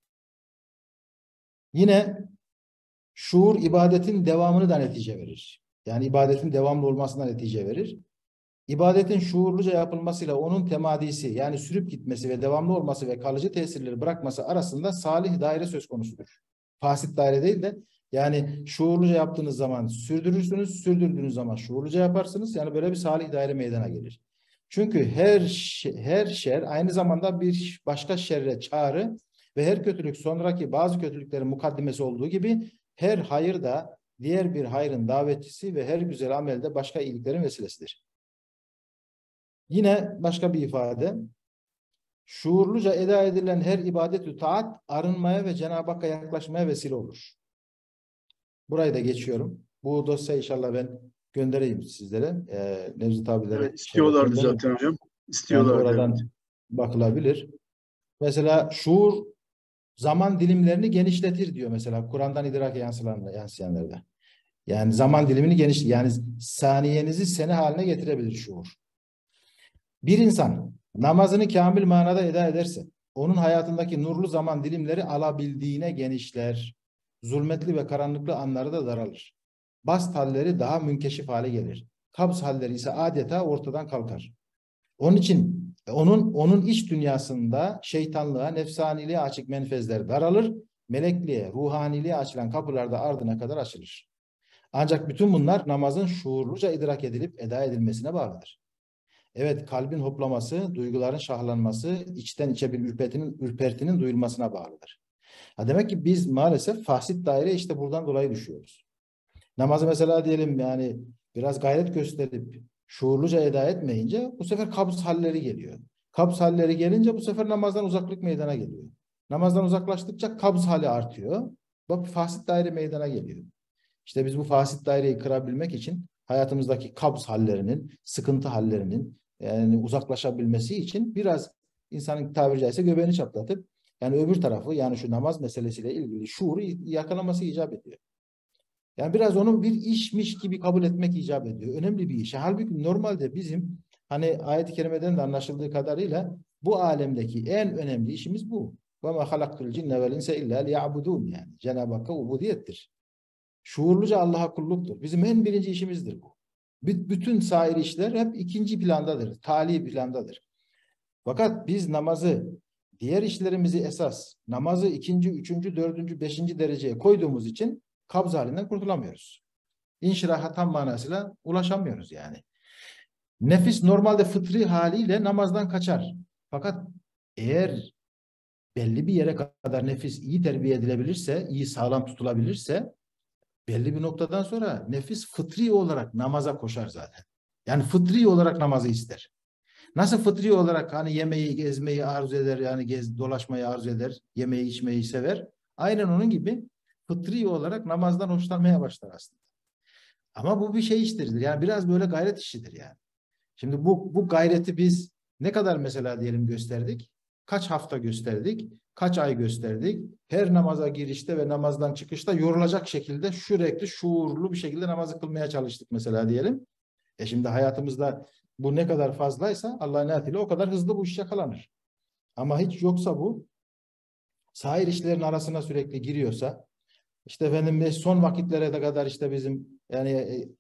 Yine şuur ibadetin devamını da netice verir. Yani ibadetin devamlı olmasına netice verir. İbadetin şuurluca yapılmasıyla onun temadisi yani sürüp gitmesi ve devamlı olması ve kalıcı tesirleri bırakması arasında salih daire söz konusudur. Fasit daire değil de yani şuurluca yaptığınız zaman sürdürürsünüz, sürdürdüğünüz zaman şuurluca yaparsınız. Yani böyle bir salih daire meydana gelir. Çünkü her şer aynı zamanda bir başka şerre çağrı ve her kötülük sonraki bazı kötülüklerin mukaddimesi olduğu gibi her hayır da diğer bir hayrın davetçisi ve her güzel amelde başka iyiliklerin vesilesidir. Yine başka bir ifade, şuurluca eda edilen her ibadet-ü taat arınmaya ve Cenab-ı Hakk'a yaklaşmaya vesile olur. Burayı da geçiyorum. Bu dosya inşallah ben göndereyim sizlere. Nevzat abilere Evet, şeyle istiyorlardı göndereyim. zaten hocam. Yani İstiyorlardı, evet. oradan bakılabilir. Mesela şuur zaman dilimlerini genişletir diyor mesela Kur'an'dan idrake yansıyanlarda. Yani zaman dilimini yani saniyenizi sene haline getirebilir şuur. Bir insan namazını kamil manada eda ederse onun hayatındaki nurlu zaman dilimleri alabildiğine genişler. Zulmetli ve karanlıklı anları da daralır. Bast halleri daha münkeşif hale gelir. Kabz halleri ise adeta ortadan kalkar. Onun için onun iç dünyasında şeytanlığa, nefsaniliğe açık menfezler daralır. Melekliğe, ruhaniliğe açılan kapılar da ardına kadar açılır. Ancak bütün bunlar namazın şuurluca idrak edilip eda edilmesine bağlıdır. Evet, kalbin hoplaması, duyguların şahlanması, içten içe bir ürpertinin duyulmasına bağlıdır. Demek ki biz maalesef fasit daire işte buradan dolayı düşüyoruz. Namazı mesela diyelim yani biraz gayret gösterip şuurluca eda etmeyince bu sefer kabz halleri geliyor. Kabz halleri gelince bu sefer namazdan uzaklık meydana geliyor. Namazdan uzaklaştıkça kabz hali artıyor. Bak fasit daire meydana geliyor. İşte biz bu fasit daireyi kırabilmek için hayatımızdaki kabz hallerinin, sıkıntı hallerinin yani uzaklaşabilmesi için biraz insanın tabiri caizse göbeğini çatlatıp yani öbür tarafı yani şu namaz meselesiyle ilgili şuuru yakalaması icap ediyor. Yani biraz onu bir işmiş gibi kabul etmek icap ediyor. Önemli bir iş. Halbuki normalde bizim hani ayet-i kerimeden de anlaşıldığı kadarıyla bu alemdeki en önemli işimiz bu. وَمَا خَلَقْتُ الْجِنَّ وَالْاِنْسَ اِلَّا لِيَعْبُدُونَ yani. Cenab-ı Hakk'a ubudiyettir. Şuurluca Allah'a kulluktur. Bizim en birinci işimizdir bu. Bütün sair işler hep ikinci plandadır. Tali plandadır. Fakat biz namazı, diğer işlerimizi esas, namazı ikinci, üçüncü, dördüncü, beşinci dereceye koyduğumuz için kabz halinden kurtulamıyoruz. İnşiraha tam manasıyla ulaşamıyoruz yani. Nefis normalde fıtri haliyle namazdan kaçar. Fakat eğer belli bir yere kadar nefis iyi terbiye edilebilirse, iyi sağlam tutulabilirse belli bir noktadan sonra nefis fıtri olarak namaza koşar zaten. Yani fıtri olarak namazı ister. Nasıl fıtri olarak hani yemeği, gezmeyi arzu eder, yani dolaşmayı arzu eder, yemeği, içmeyi sever. Aynen onun gibi fıtri olarak namazdan hoşlanmaya başlar aslında. Ama bu bir şey iştir. Yani biraz böyle gayret işidir yani. Şimdi bu gayreti biz ne kadar mesela diyelim gösterdik? Kaç hafta gösterdik? Kaç ay gösterdik? Her namaza girişte ve namazdan çıkışta yorulacak şekilde sürekli şuurlu bir şekilde namazı kılmaya çalıştık mesela diyelim. Şimdi hayatımızda bu ne kadar fazlaysa Allah'ın izniyle o kadar hızlı bu iş yakalanır. Ama hiç yoksa bu sair işlerin arasına sürekli giriyorsa işte efendim son vakitlere de kadar işte bizim yani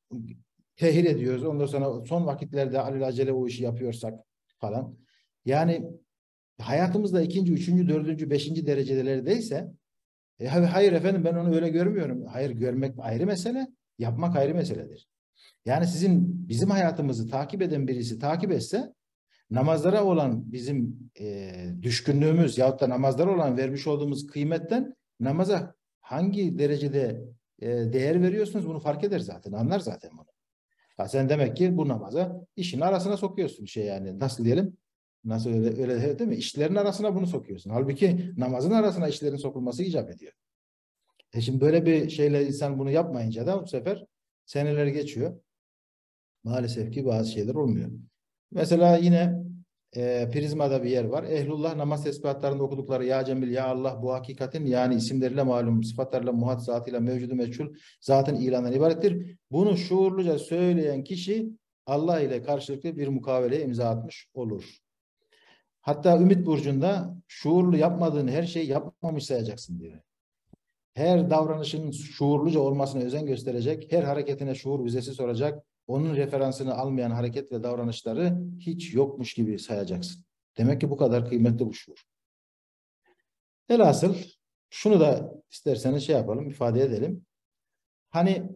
tehir ediyoruz. Ondan sonra son vakitlerde alelacele o işi yapıyorsak falan. Yani hayatımızda ikinci, üçüncü, dördüncü, beşinci derecelerdeyse hayır efendim ben onu öyle görmüyorum. Hayır görmek ayrı mesele, yapmak ayrı meseledir. Yani bizim hayatımızı takip eden birisi takip etse namazlara olan bizim düşkünlüğümüz yahut da namazlara olan vermiş olduğumuz kıymetten namaza hangi derecede değer veriyorsunuz bunu fark eder zaten, anlar zaten bunu. Ha, sen demek ki bu namaza işin arasına sokuyorsun şey yani nasıl diyelim? Nasıl öyle değil mi? İşlerin arasına bunu sokuyorsun. Halbuki namazın arasına işlerin sokulması icap ediyor. Şimdi böyle bir şeyle insan bunu yapmayınca da bu sefer seneler geçiyor. Maalesef ki bazı şeyler olmuyor. Mesela yine Prizma'da bir yer var. Ehlullah namaz tesbihatlarında okudukları Ya Cemil, Ya Allah bu hakikatin yani isimleriyle malum, sıfatlarıyla, muhat zatıyla mevcudu meçhul zatın ilanından ibarettir. Bunu şuurluca söyleyen kişi Allah ile karşılıklı bir mukaveleye imza atmış olur. Hatta Ümit Burcu'nda şuurlu yapmadığın her şeyi yapmamış sayacaksın diyor. Her davranışının şuurluca olmasına özen gösterecek, her hareketine şuur vizesi soracak, onun referansını almayan hareket ve davranışları hiç yokmuş gibi sayacaksın. Demek ki bu kadar kıymetli bu şuur. Velhasıl şunu da isterseniz şey yapalım, ifade edelim. Hani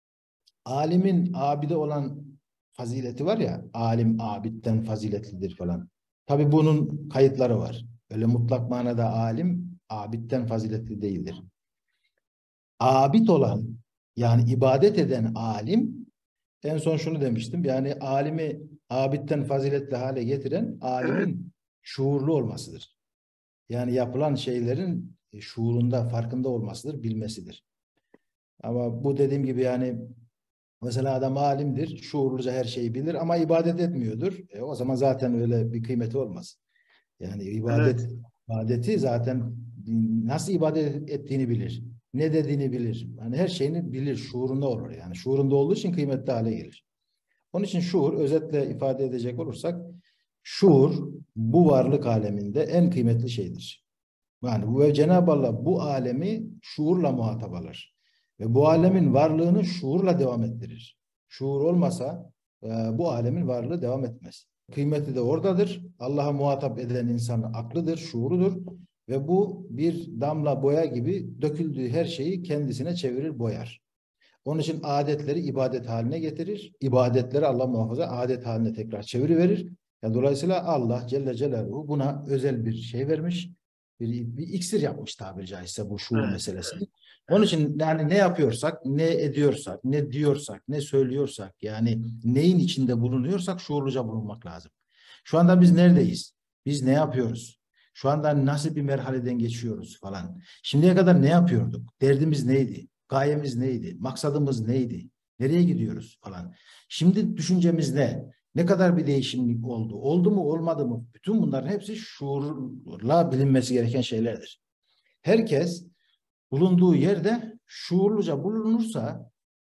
alimin abide olan fazileti var ya, alim abitten faziletlidir falan. Tabii bunun kayıtları var. Öyle mutlak manada alim abitten faziletli değildir. Abid olan Yani ibadet eden alim, en son şunu demiştim. Yani alimi abidden faziletli hale getiren Evet. alimin şuurlu olmasıdır. Yani yapılan şeylerin şuurunda, farkında olmasıdır, bilmesidir. Ama bu dediğim gibi yani mesela adam alimdir, şuurluca her şeyi bilir ama ibadet etmiyordur. O zaman zaten öyle bir kıymeti olmaz. Yani Evet. ibadeti zaten nasıl ibadet ettiğini bilir. Ne dediğini bilir. Yani her şeyini bilir, şuurunda olur yani. Şuurunda olduğu için kıymetli hale gelir. Onun için şuur, özetle ifade edecek olursak, şuur bu varlık aleminde en kıymetli şeydir. Yani ve Cenab-ı Allah bu alemi şuurla muhatap alır. Ve bu alemin varlığını şuurla devam ettirir. Şuur olmasa bu alemin varlığı devam etmez. Kıymeti de oradadır. Allah'a muhatap eden insanın aklıdır, şuurudur. Ve bu bir damla boya gibi döküldüğü her şeyi kendisine çevirir, boyar. Onun için adetleri ibadet haline getirir. İbadetleri Allah muhafaza adet haline tekrar çeviriverir. Yani dolayısıyla Allah Celle Celaluhu buna özel bir şey vermiş. Bir iksir yapmış tabiri caizse bu şuur Evet. meselesini. Onun Evet. için yani ne yapıyorsak, ne ediyorsak, ne diyorsak, ne söylüyorsak, yani neyin içinde bulunuyorsak şuurluca bulunmak lazım. Şu anda biz neredeyiz? Biz ne yapıyoruz? Şu anda nasıl bir merhaleden geçiyoruz falan. Şimdiye kadar ne yapıyorduk? Derdimiz neydi? Gayemiz neydi? Maksadımız neydi? Nereye gidiyoruz falan. Şimdi düşüncemiz ne? Ne kadar bir değişimlik oldu? Oldu mu, olmadı mı? Bütün bunların hepsi şuurla bilinmesi gereken şeylerdir. Herkes bulunduğu yerde şuurluca bulunursa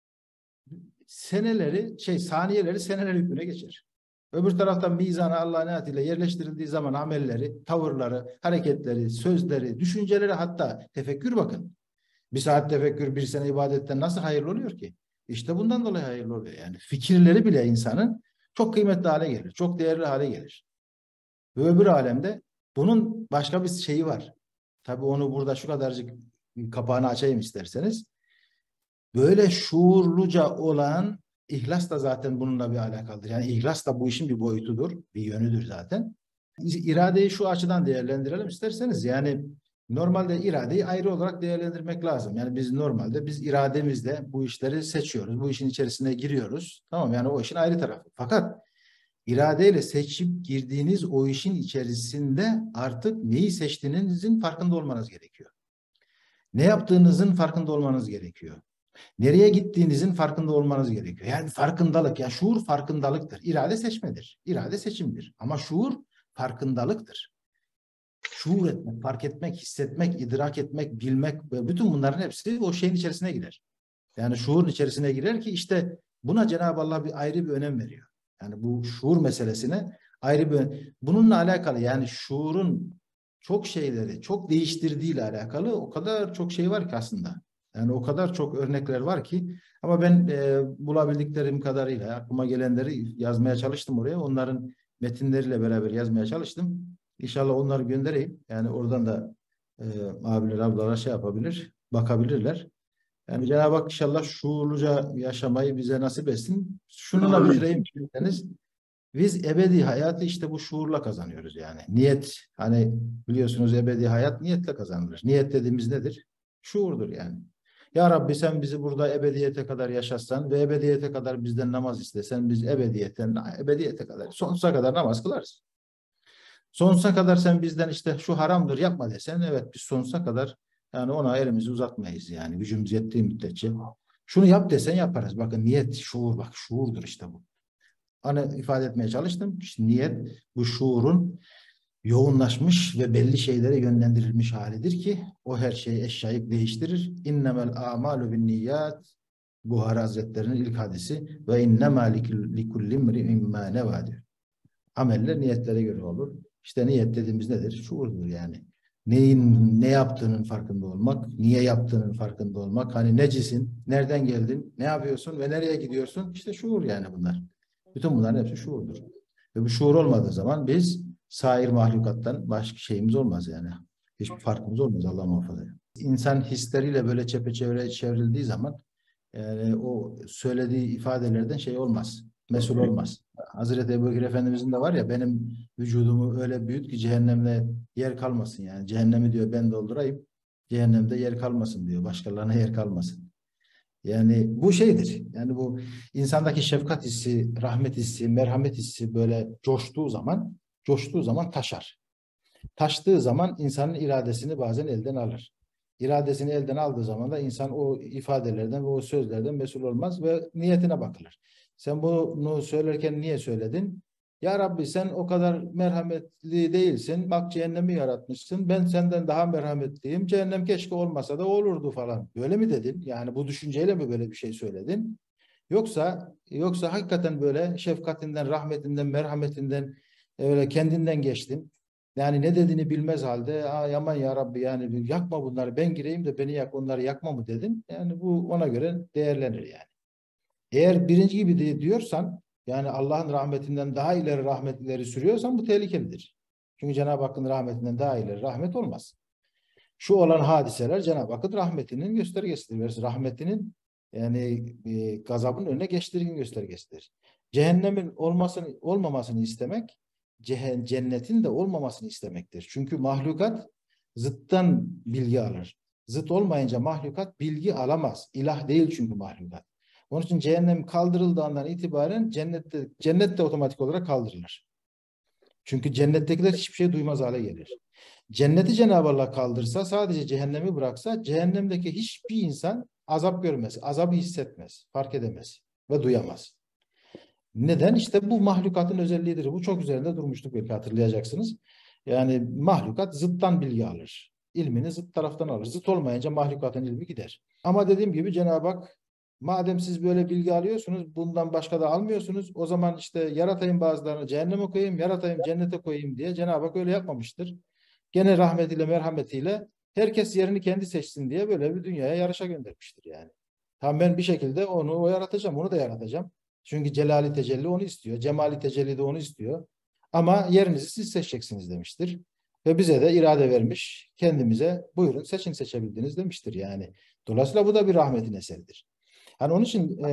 saniyeleri seneler hükmüne geçer. Öbür taraftan mizana Allah'ın ayetiyle yerleştirildiği zaman amelleri, tavırları, hareketleri, sözleri, düşünceleri, hatta tefekkür bakın. Bir saat tefekkür, bir sene ibadetten nasıl hayırlı oluyor ki? İşte bundan dolayı hayırlı oluyor. Yani fikirleri bile insanın çok kıymetli hale gelir, çok değerli hale gelir. Ve öbür alemde bunun başka bir şeyi var. Tabii onu burada şu kadarcık kapağını açayım isterseniz. Böyle şuurluca olan ihlas da zaten bununla bir alakalıdır. Yani ihlas da bu işin bir boyutudur, bir yönüdür zaten. İradeyi şu açıdan değerlendirelim isterseniz. Yani normalde iradeyi ayrı olarak değerlendirmek lazım. Yani biz irademizle bu işleri seçiyoruz. Bu işin içerisine giriyoruz. Tamam, yani o işin ayrı tarafı. Fakat iradeyle seçip girdiğiniz o işin içerisinde artık neyi seçtiğinizin farkında olmanız gerekiyor. Ne yaptığınızın farkında olmanız gerekiyor. Nereye gittiğinizin farkında olmanız gerekiyor. Yani farkındalık, ya şuur farkındalıktır. İrade seçmedir. İrade seçimdir. Ama şuur farkındalıktır. Şuur etmek, fark etmek, hissetmek, idrak etmek, bilmek, bütün bunların hepsi o şeyin içerisine girer. Yani şuurun içerisine girer ki işte buna Cenab-ı Allah ayrı bir önem veriyor. Yani bu şuur meselesine ayrı bir bununla alakalı, yani şuurun çok şeyleri, çok değiştirdiğiyle alakalı o kadar çok şey var ki aslında. Yani o kadar çok örnekler var ki, ama ben bulabildiklerim kadarıyla aklıma gelenleri yazmaya çalıştım oraya. Onların metinleriyle beraber yazmaya çalıştım. İnşallah onları göndereyim. Yani oradan da abiler, ablalar şey yapabilir, bakabilirler. Yani Cenab-ı Hak inşallah şuurluca yaşamayı bize nasip etsin. Şununla Amin. bitireyim derseniz. Biz ebedi hayatı işte bu şuurla kazanıyoruz yani. Niyet, hani biliyorsunuz ebedi hayat niyetle kazanılır. Niyet dediğimiz nedir? Şuurdur yani. Ya Rabbi, sen bizi burada ebediyete kadar yaşatsan ve ebediyete kadar bizden namaz istesen, biz ebediyete kadar, sonsuza kadar namaz kılarız. Sonsuza kadar sen bizden işte şu haramdır yapma desen, evet biz sonsuza kadar yani ona elimizi uzatmayız yani, gücümüz yettiği müddetçe. Şunu yap desen yaparız. Bakın niyet, şuur, bak şuurdur işte bu. Hani ifade etmeye çalıştım. İşte niyet bu şuurun yoğunlaşmış ve belli şeylere yönlendirilmiş halidir ki o her şeyi eşyayı değiştirir. İnnemel a'malu bin niyyat, Buhari Hazretleri'nin ilk hadisi, ve innemâ likulli imri'in mâ nevâ diyor. Ameller niyetlere göre olur. İşte niyet dediğimiz nedir? Şuurdur yani. Ne yaptığının farkında olmak, niye yaptığının farkında olmak. Hani necisin, nereden geldin, ne yapıyorsun ve nereye gidiyorsun? İşte şuur yani bunlar. Bütün bunların hepsi şuurdur. Ve bu şuur olmadığı zaman biz sair mahlukattan başka şeyimiz olmaz yani. Hiçbir farkımız olmaz, Allah muhafaza. İnsan hisleriyle böyle çepeçevre çevrildiği zaman yani o söylediği ifadelerden şey olmaz, mesul olmaz. Hazreti Ebubekir Efendimizin de var ya, benim vücudumu öyle büyüt ki cehennemde yer kalmasın yani. Cehennemi diyor ben doldurayım, cehennemde yer kalmasın diyor. Başkalarına yer kalmasın. Yani bu şeydir. Yani bu insandaki şefkat hissi, rahmet hissi, merhamet hissi böyle coştuğu zaman taşar. Taştığı zaman insanın iradesini bazen elden alır. İradesini elden aldığı zaman da insan o ifadelerden ve o sözlerden mesul olmaz ve niyetine bakılır. Sen bunu söylerken niye söyledin? Ya Rabbi sen o kadar merhametli değilsin. Bak cehennemi yaratmışsın. Ben senden daha merhametliyim. Cehennem keşke olmasa da olurdu falan. Böyle mi dedin? Yani bu düşünceyle mi böyle bir şey söyledin? Yoksa hakikaten böyle şefkatinden, rahmetinden, merhametinden öyle kendinden geçtin. Yani ne dediğini bilmez halde yaman ya Rabbi yani yakma bunları ben gireyim de beni yak onları yakma mı dedin? Yani bu ona göre değerlenir yani. Eğer birinci gibi diyorsan yani Allah'ın rahmetinden daha ileri rahmetleri sürüyorsan bu tehlikelidir. Çünkü Cenab-ı Hakk'ın rahmetinden daha ileri rahmet olmaz. Şu olan hadiseler Cenab-ı Hakk'ın rahmetinin göstergesidir. Rahmetinin yani gazabın önüne geçtiğinin göstergesidir. Cehennemin olmamasını istemek cennetin de olmamasını istemektir. Çünkü mahlukat zıttan bilgi alır. Zıt olmayınca mahlukat bilgi alamaz. İlah değil çünkü mahlukat. Onun için cehennem kaldırıldığından itibaren cennet de otomatik olarak kaldırılır. Çünkü cennettekiler hiçbir şey duymaz hale gelir. Cenneti Cenab-ı Allah kaldırsa, sadece cehennemi bıraksa, cehennemdeki hiçbir insan azap görmez, azabı hissetmez, fark edemez ve duyamaz. Neden? İşte bu mahlukatın özelliğidir. Bu çok üzerinde durmuştuk belki hatırlayacaksınız. Yani mahlukat zıttan bilgi alır. İlmini zıt taraftan alır. Zıt olmayınca mahlukatın ilmi gider. Ama dediğim gibi Cenab-ı Hak madem siz böyle bilgi alıyorsunuz, bundan başka da almıyorsunuz, o zaman işte yaratayım bazılarını cehenneme koyayım, yaratayım cennete koyayım diye Cenab-ı Hak öyle yapmamıştır. Gene rahmetiyle, merhametiyle herkes yerini kendi seçsin diye böyle bir dünyaya yarışa göndermiştir yani. Tamam ben bir şekilde onu yaratacağım, onu da yaratacağım. Çünkü celali tecelli onu istiyor. Cemali tecelli de onu istiyor. Ama yerinizi siz seçeceksiniz demiştir. Ve bize de irade vermiş. Kendimize buyurun seçin seçebildiniz demiştir yani. Dolayısıyla bu da bir rahmetin eseridir. Hani onun için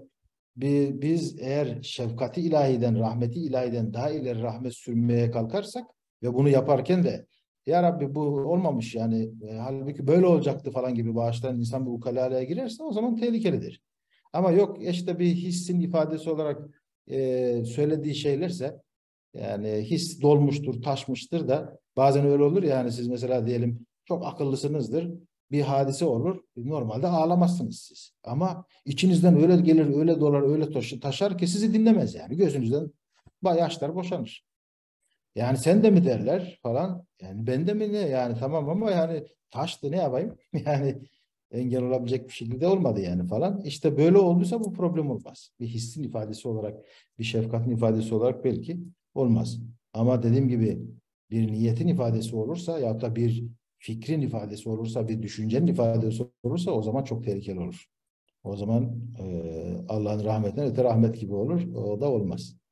biz eğer şefkati ilahiden, rahmeti ilahiden daha ileri rahmet sürmeye kalkarsak ve bunu yaparken de ya Rabbi bu olmamış yani halbuki böyle olacaktı falan gibi bağışlayan insan bir ukalalığa girerse o zaman tehlikelidir. Ama yok işte bir hissin ifadesi olarak söylediği şeylerse yani his dolmuştur, taşmıştır da bazen öyle olur ya hani siz mesela diyelim çok akıllısınızdır. Bir hadise olur. Normalde ağlamazsınız siz. Ama içinizden öyle gelir, öyle dolar, öyle taşar ki sizi dinlemez yani. Gözünüzden yaşlar boşanır. Yani sen de mi derler falan. Yani ben de mi ne? Yani tamam ama yani taştı ne yapayım? Yani engel olabilecek bir şekilde olmadı yani falan. İşte böyle olduysa bu problem olmaz. Bir hissin ifadesi olarak, bir şefkatin ifadesi olarak belki olmaz. Ama dediğim gibi bir niyetin ifadesi olursa ya da bir fikrin ifadesi olursa, bir düşüncenin ifadesi olursa o zaman çok tehlikeli olur. O zaman Allah'ın rahmetinden öte rahmet gibi olur. O da olmaz.